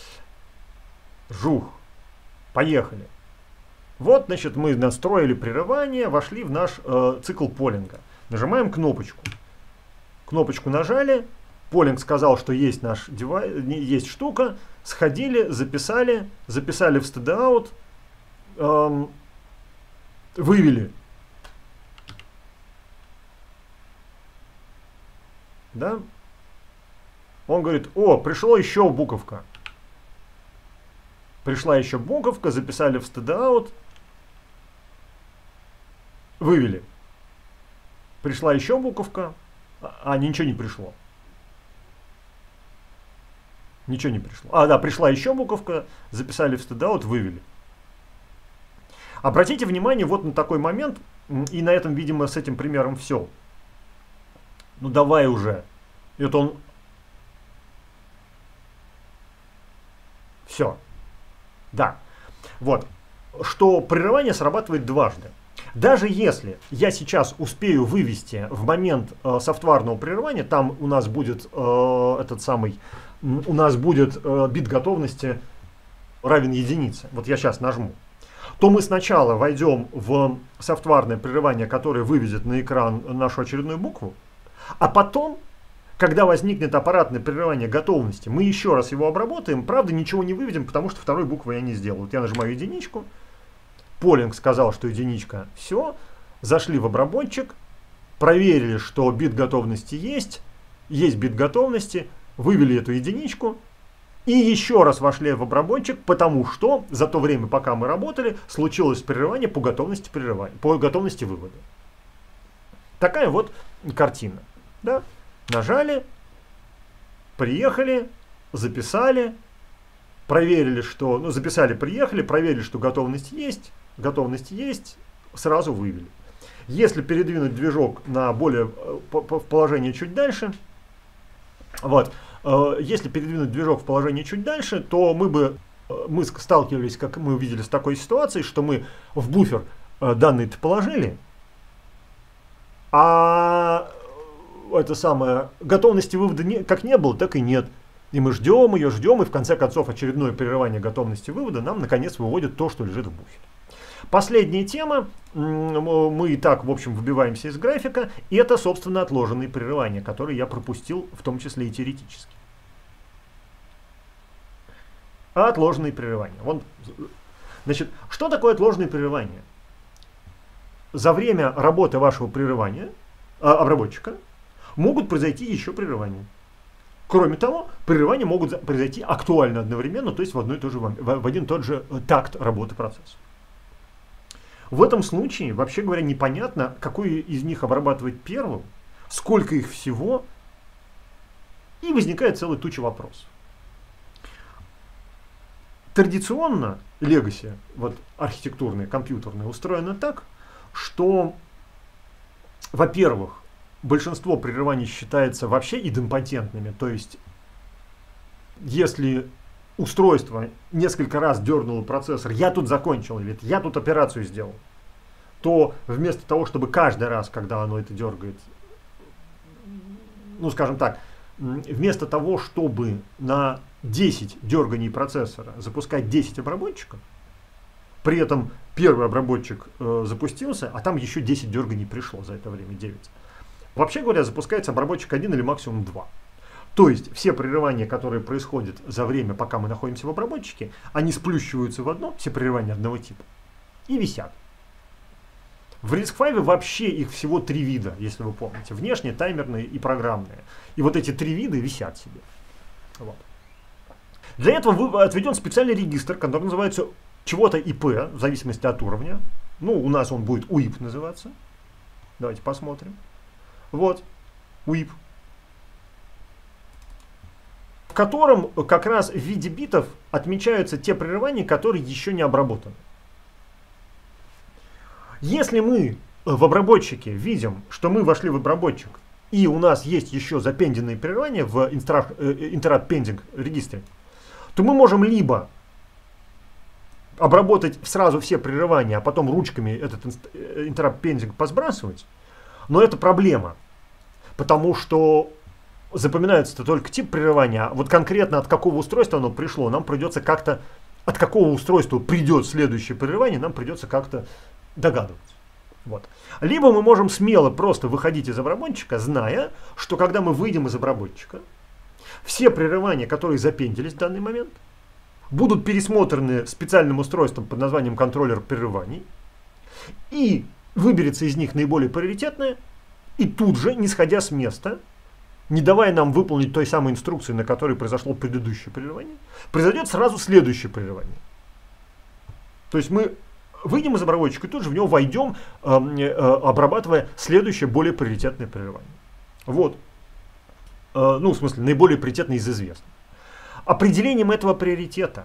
Жух. Поехали. Вот, значит, мы настроили прерывание, вошли в наш э, цикл полинга. Нажимаем кнопочку. Кнопочку нажали, полинг сказал, что есть наш девайс, есть штука, сходили, записали, записали в stdout, эм, вывели. Да? Он говорит: о, пришло еще буковка. Пришла еще буковка, записали в stdout, вывели. Пришла еще буковка, а ничего не пришло. Ничего не пришло. А, да, пришла еще буковка, записали в stdout, вывели. Обратите внимание вот на такой момент, и на этом, видимо, с этим примером все. Ну давай уже. Это он... Все. Да. Вот. Что прерывание срабатывает дважды. Даже если я сейчас успею вывести в момент э, софтварного прерывания, там у нас будет э, этот самый, у нас будет э, бит готовности равен единице. Вот я сейчас нажму. То мы сначала войдем в софтварное прерывание, которое выведет на экран нашу очередную букву, а потом, когда возникнет аппаратное прерывание готовности, мы еще раз его обработаем. Правда, ничего не выведем, потому что второй буквы я не сделал. Вот я нажимаю единичку. Полинг сказал, что единичка. Все. Зашли в обработчик. Проверили, что бит готовности есть. Есть бит готовности. Вывели эту единичку. И еще раз вошли в обработчик, потому что за то время, пока мы работали, случилось прерывание по готовности прерывания, по готовности вывода. Такая вот картина. Да? Нажали, приехали, записали, проверили, что, ну, записали, приехали, проверили, что готовность есть, готовность есть, сразу вывели. Если передвинуть движок на более, в положение чуть дальше, вот, э, если передвинуть движок в положение чуть дальше, то мы бы, мы сталкивались, как мы увидели, с такой ситуацией, что мы в буфер э, данные-то положили, а это самое, готовности вывода не, как не было, так и нет. И мы ждем ее, ждем, и в конце концов очередное прерывание готовности вывода нам наконец выводит то, что лежит в буфере. Последняя тема, мы и так, в общем, выбиваемся из графика, и это, собственно, отложенные прерывания, которые я пропустил, в том числе и теоретически. А отложенные прерывания. Вон, значит, что такое отложенные прерывания? За время работы вашего прерывания, а, обработчика, могут произойти еще прерывания. Кроме того, прерывания могут произойти актуально одновременно, то есть в, одной и той же, в один и тот же такт работы процесса. В этом случае, вообще говоря, непонятно, какой из них обрабатывать первым, сколько их всего, и возникает целая туча вопросов. Традиционно Legacy, вот архитектурное, компьютерное, устроено так, что, во-первых, большинство прерываний считается вообще идемпотентными, то есть если устройство несколько раз дернуло процессор, я тут закончил, ведь я тут операцию сделал, то вместо того, чтобы каждый раз, когда оно это дергает, ну скажем так, вместо того, чтобы на десять дерганий процессора запускать десять обработчиков, при этом первый обработчик э, запустился, а там еще десять дерганий пришло за это время, девять. Вообще говоря, запускается обработчик один или максимум два. То есть все прерывания, которые происходят за время, пока мы находимся в обработчике, они сплющиваются в одно, все прерывания одного типа, и висят. В RISC-V вообще их всего три вида, если вы помните. Внешние, таймерные и программные. И вот эти три вида висят себе. Вот. Для этого отведен специальный регистр, который называется чего-то ай пи, в зависимости от уровня. Ну, у нас он будет ю ай пи называться. Давайте посмотрим. Вот, ю ай пи. В котором как раз в виде битов отмечаются те прерывания, которые еще не обработаны. Если мы в обработчике видим, что мы вошли в обработчик, и у нас есть еще запенденные прерывания в Interrupt Pending регистре, то мы можем либо обработать сразу все прерывания, а потом ручками этот Interrupt Pending посбрасывать, но это проблема, потому что запоминается только тип прерывания, а вот конкретно от какого устройства оно пришло, нам придется как-то, от какого устройства придет следующее прерывание, нам придется как-то догадываться. Вот. Либо мы можем смело просто выходить из обработчика, зная, что когда мы выйдем из обработчика, все прерывания, которые запендились в данный момент, будут пересмотрены специальным устройством под названием контроллер прерываний, и выберется из них наиболее приоритетное, и тут же, не сходя с места, не давая нам выполнить той самой инструкции, на которой произошло предыдущее прерывание, произойдет сразу следующее прерывание. То есть мы выйдем из обработчика и тут же в него войдем, э, э, обрабатывая следующее более приоритетное прерывание. Вот. Э, ну, в смысле, наиболее приоритетное из известных. Определением этого приоритета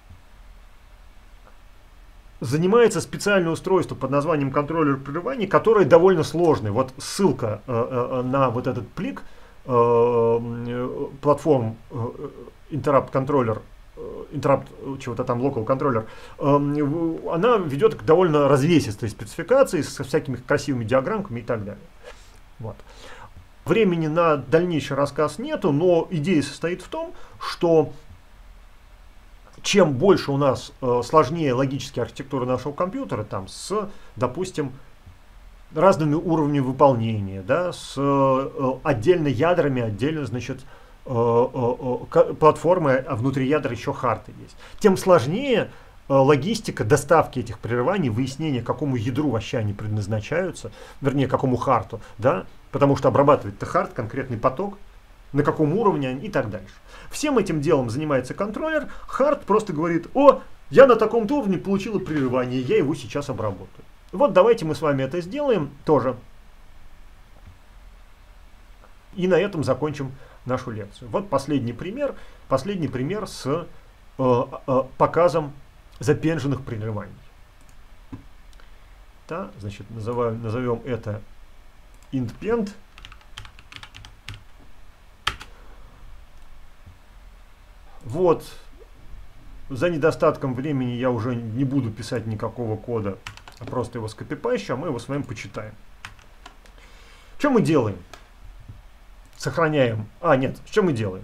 занимается специальное устройство под названием контроллер прерываний, которое довольно сложное. Вот ссылка э, э, на вот этот плик э, платформ э, Interrupt Controller, Interrupt, чего-то там, Local Controller, э, она ведет к довольно развесистой спецификации со всякими красивыми диаграммами и так далее. Вот. Времени на дальнейший рассказ нету, но идея состоит в том, что чем больше у нас э, сложнее логическая архитектура нашего компьютера, там, с, допустим, разными уровнями выполнения, да, с э, отдельно ядрами, отдельно, значит, э, э, платформы, а внутри ядра еще харты есть, тем сложнее э, логистика доставки этих прерываний, выяснения, какому ядру вообще они предназначаются, вернее, какому харту, да, потому что обрабатывает-то харт, конкретный поток, на каком уровне и так дальше. Всем этим делом занимается контроллер. Харт просто говорит: о, я на таком-то уровне получила прерывание, я его сейчас обработаю. Вот давайте мы с вами это сделаем тоже. И на этом закончим нашу лекцию. Вот последний пример. Последний пример с э, э, показом запенженных прерываний. Да, значит, называем, назовем это intPend. Вот, за недостатком времени я уже не буду писать никакого кода, а просто его скопипащу, а мы его с вами почитаем. Что мы делаем? Сохраняем. А, нет, что мы делаем?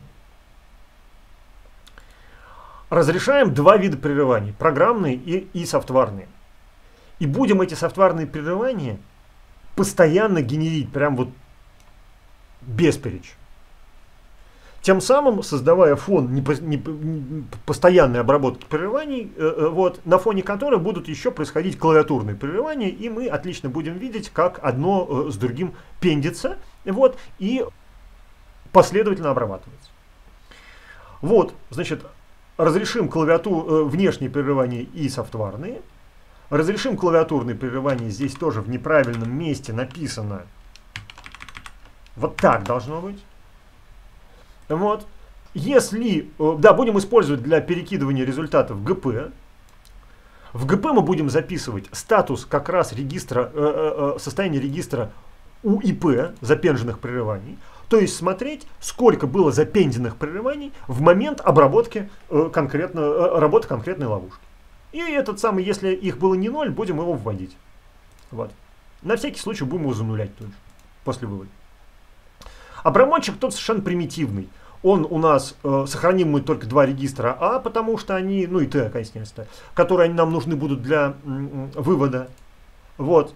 Разрешаем два вида прерываний, программные и, и софтварные. И будем эти софтварные прерывания постоянно генерить, прям вот бесперечь. Тем самым создавая фон не, не, не, постоянной обработки прерываний, э, вот, на фоне которой будут еще происходить клавиатурные прерывания, и мы отлично будем видеть, как одно э, с другим пендится, вот, и последовательно обрабатывается. Вот, значит, разрешим клавиатуру, э, внешние прерывания и софтварные. Разрешим клавиатурные прерывания, здесь тоже в неправильном месте написано Вот так должно быть. Вот. Если, да, будем использовать для перекидывания результатов джи пи. В джи пи мы будем записывать статус как раз регистра, э, э, состояние регистра у и пи запенженных прерываний. То есть смотреть, сколько было запенденных прерываний в момент обработки э, конкретно, э, работы конкретной ловушки. И этот самый, если их было не ноль, будем его вводить. Вот. На всякий случай будем его занулять тоже, после вывода. Обработчик тот совершенно примитивный. Он у нас, э, сохраним мы только два регистра А, потому что они, ну и Т, конечно, которые нам нужны будут для м, вывода. Вот.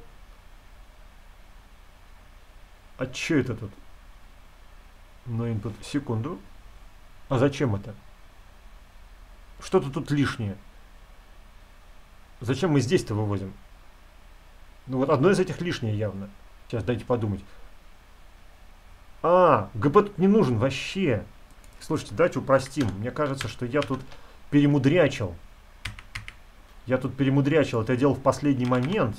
А что это тут? Ну, input, секунду. А зачем это? Что-то тут лишнее. Зачем мы здесь-то выводим? Ну вот одно из этих лишнее явно. Сейчас дайте подумать. А, джи пи тут не нужен вообще. Слушайте, давайте упростим. Мне кажется, что я тут перемудрячил. Я тут перемудрячил. Это я делал в последний момент.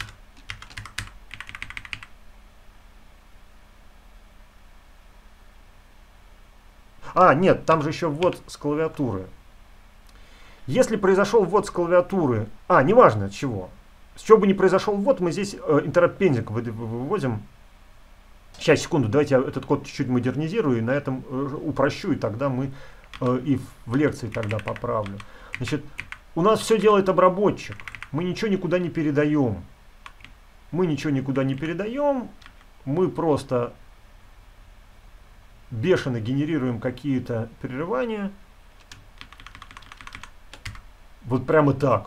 А, нет, там же еще ввод с клавиатуры. Если произошел ввод с клавиатуры... А, неважно от чего. С чего бы не произошел ввод, мы здесь э, интераппендинг выводим. Сейчас, секунду, давайте я этот код чуть-чуть модернизирую и на этом э, упрощу, и тогда мы э, и в лекции тогда поправлю. Значит, у нас все делает обработчик. Мы ничего никуда не передаем. Мы ничего никуда не передаем. Мы просто бешено генерируем какие-то прерывания. Вот прямо так.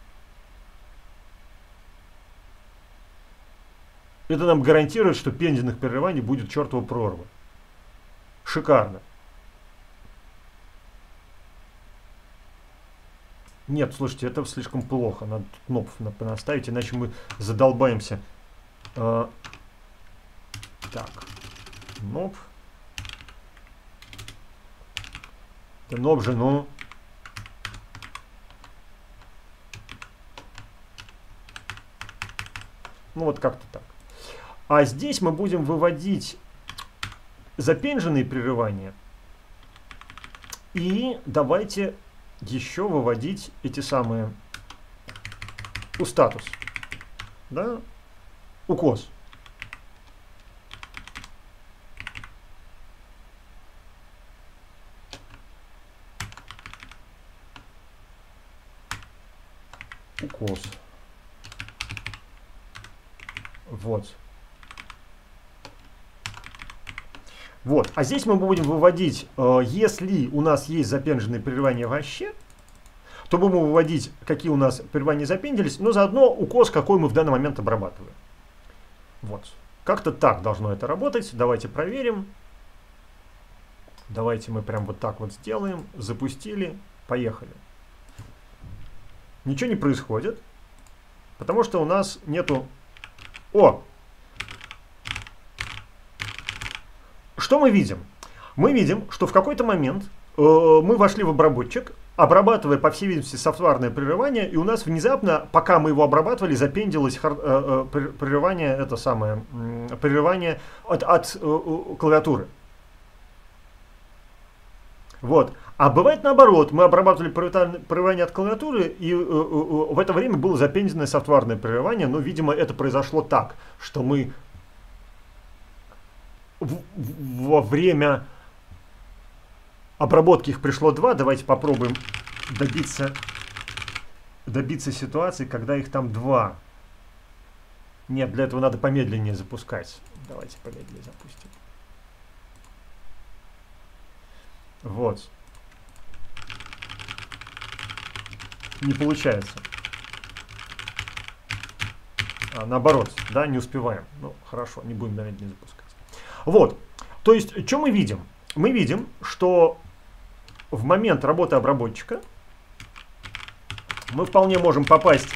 Это нам гарантирует, что пенденных прерываний будет чертова прорва. Шикарно. Нет, слушайте, это слишком плохо. Надо тут ноп понаставить, иначе мы задолбаемся. А, так. Ноп. Это ноп же, ну... Ну вот как-то так. А здесь мы будем выводить запенженные прерывания. И давайте еще выводить эти самые у статус. Да? Укос. Укос. Вот. Вот. А здесь мы будем выводить, э, если у нас есть запенженные прерывания вообще, то будем выводить, какие у нас прерывания запенделись, но заодно укос, какой мы в данный момент обрабатываем. Вот. Как-то так должно это работать. Давайте проверим. Давайте мы прям вот так вот сделаем. Запустили. Поехали. Ничего не происходит, потому что у нас нету... О! Что мы видим? Мы видим, что в какой-то момент э, мы вошли в обработчик, обрабатывая, по всей видимости, софтварное прерывание, и у нас внезапно, пока мы его обрабатывали, запендилось хар, э, э, прерывание, это самое, э, прерывание от, от э, клавиатуры. Вот. А бывает наоборот, мы обрабатывали прерывание от клавиатуры, и э, э, в это время было запенденное софтварное прерывание, но, видимо, это произошло так, что мы в, во время обработки их пришло два. Давайте попробуем добиться, добиться ситуации, когда их там два. Нет, для этого надо помедленнее запускать. Давайте помедленнее запустим. Вот. Не получается. А, наоборот, да, не успеваем. Ну, хорошо, не будем медленно запускать. Вот. То есть, что мы видим? Мы видим, что в момент работы обработчика мы вполне можем попасть,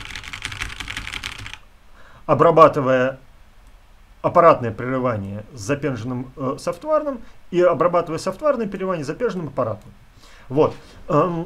обрабатывая аппаратное прерывание с запенженным э, софтварным и обрабатывая софтварное прерывание с запенженным аппаратным. Вот. Эм,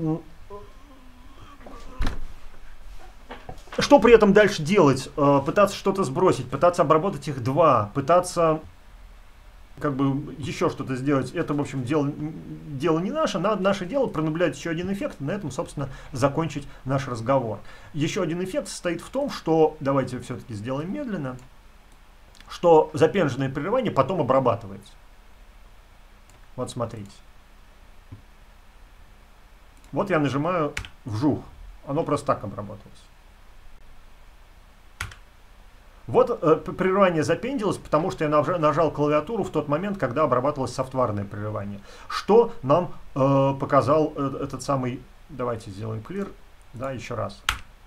Что при этом дальше делать? Пытаться что-то сбросить, пытаться обработать их два, пытаться как бы еще что-то сделать, это, в общем, дело, дело не наше. Надо наше дело пронаблюдать еще один эффект, и на этом, собственно, закончить наш разговор. Еще один эффект состоит в том, что, давайте все-таки сделаем медленно, что запенженное прерывание потом обрабатывается. Вот смотрите. Вот я нажимаю вжух, оно просто так обработалось. Вот э, прерывание запендилось, потому что я нажал, нажал клавиатуру в тот момент, когда обрабатывалось софтварное прерывание. Что нам э, показал э, этот самый... Давайте сделаем clear. Да, еще раз.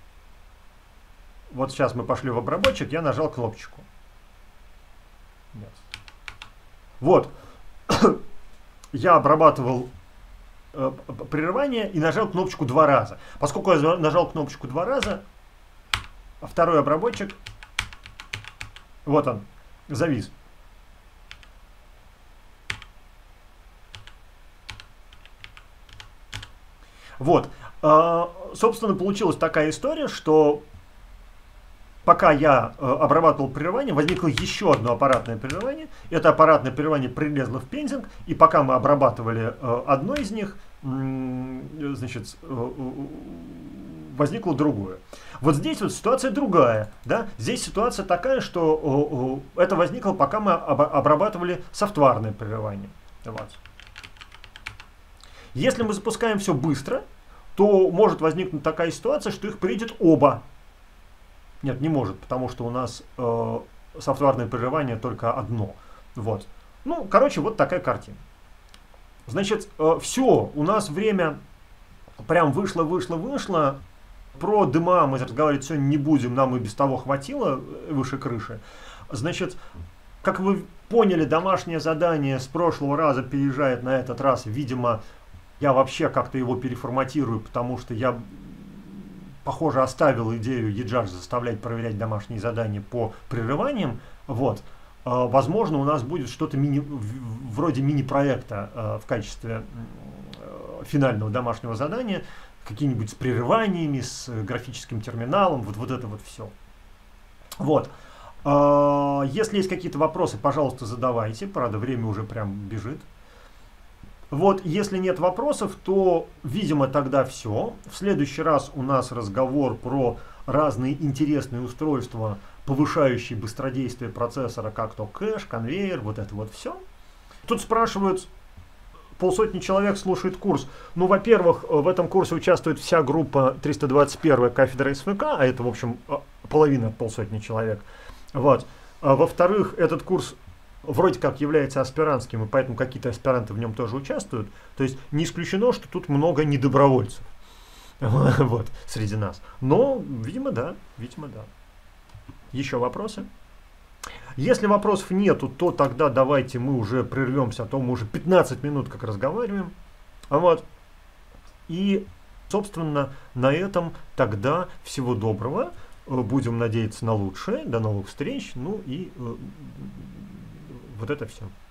Вот сейчас мы пошли в обработчик, я нажал кнопочку. Нет. Вот. Я обрабатывал э, прерывание и нажал кнопочку два раза. Поскольку я нажал кнопочку два раза, второй обработчик... Вот он, завис. Вот. Собственно, получилась такая история, что пока я обрабатывал прерывание, возникло еще одно аппаратное прерывание. Это аппаратное прерывание прилезло в пензинг, и пока мы обрабатывали одно из них, значит, возникло другое. Вот здесь вот ситуация другая. Да? Здесь ситуация такая, что о, о, это возникло, пока мы об, обрабатывали софтварное прерывание. Вот. Если мы запускаем все быстро, то может возникнуть такая ситуация, что их придет оба. Нет, не может, потому что у нас э, софтварное прерывание только одно. Вот. Ну, короче, вот такая картина. Значит, э, все, у нас время прям вышло, вышло, вышло. Про дыма мы разговаривать сегодня не будем, нам и без того хватило выше крыши. Значит, как вы поняли, домашнее задание с прошлого раза переезжает на этот раз. Видимо, я вообще как-то его переформатирую, потому что я, похоже, оставил идею eJudge заставлять проверять домашние задания по прерываниям. Вот. Возможно, у нас будет что-то мини, вроде мини-проекта в качестве финального домашнего задания. Какие-нибудь с прерываниями, с графическим терминалом, вот, вот это вот все. Вот. Если есть какие-то вопросы, пожалуйста, задавайте. Правда, время уже прям бежит. Вот, если нет вопросов, то, видимо, тогда все. В следующий раз у нас разговор про разные интересные устройства, повышающие быстродействие процессора, как то кэш, конвейер, вот это вот все. Тут спрашивают... Полсотни человек слушает курс. Ну, во-первых, в этом курсе участвует вся группа триста двадцать первая кафедра эс вэ ка, а это, в общем, половина полсотни человек. Вот. А во-вторых, этот курс вроде как является аспирантским, и поэтому какие-то аспиранты в нем тоже участвуют. То есть не исключено, что тут много недобровольцев вот, среди нас. Но, видимо, да. Видимо, да. Еще вопросы? Если вопросов нету, то тогда давайте мы уже прервемся, а то мы уже пятнадцать минут как разговариваем. Вот. И, собственно, на этом тогда всего доброго. Будем надеяться на лучшее. До новых встреч. Ну и э, вот это все.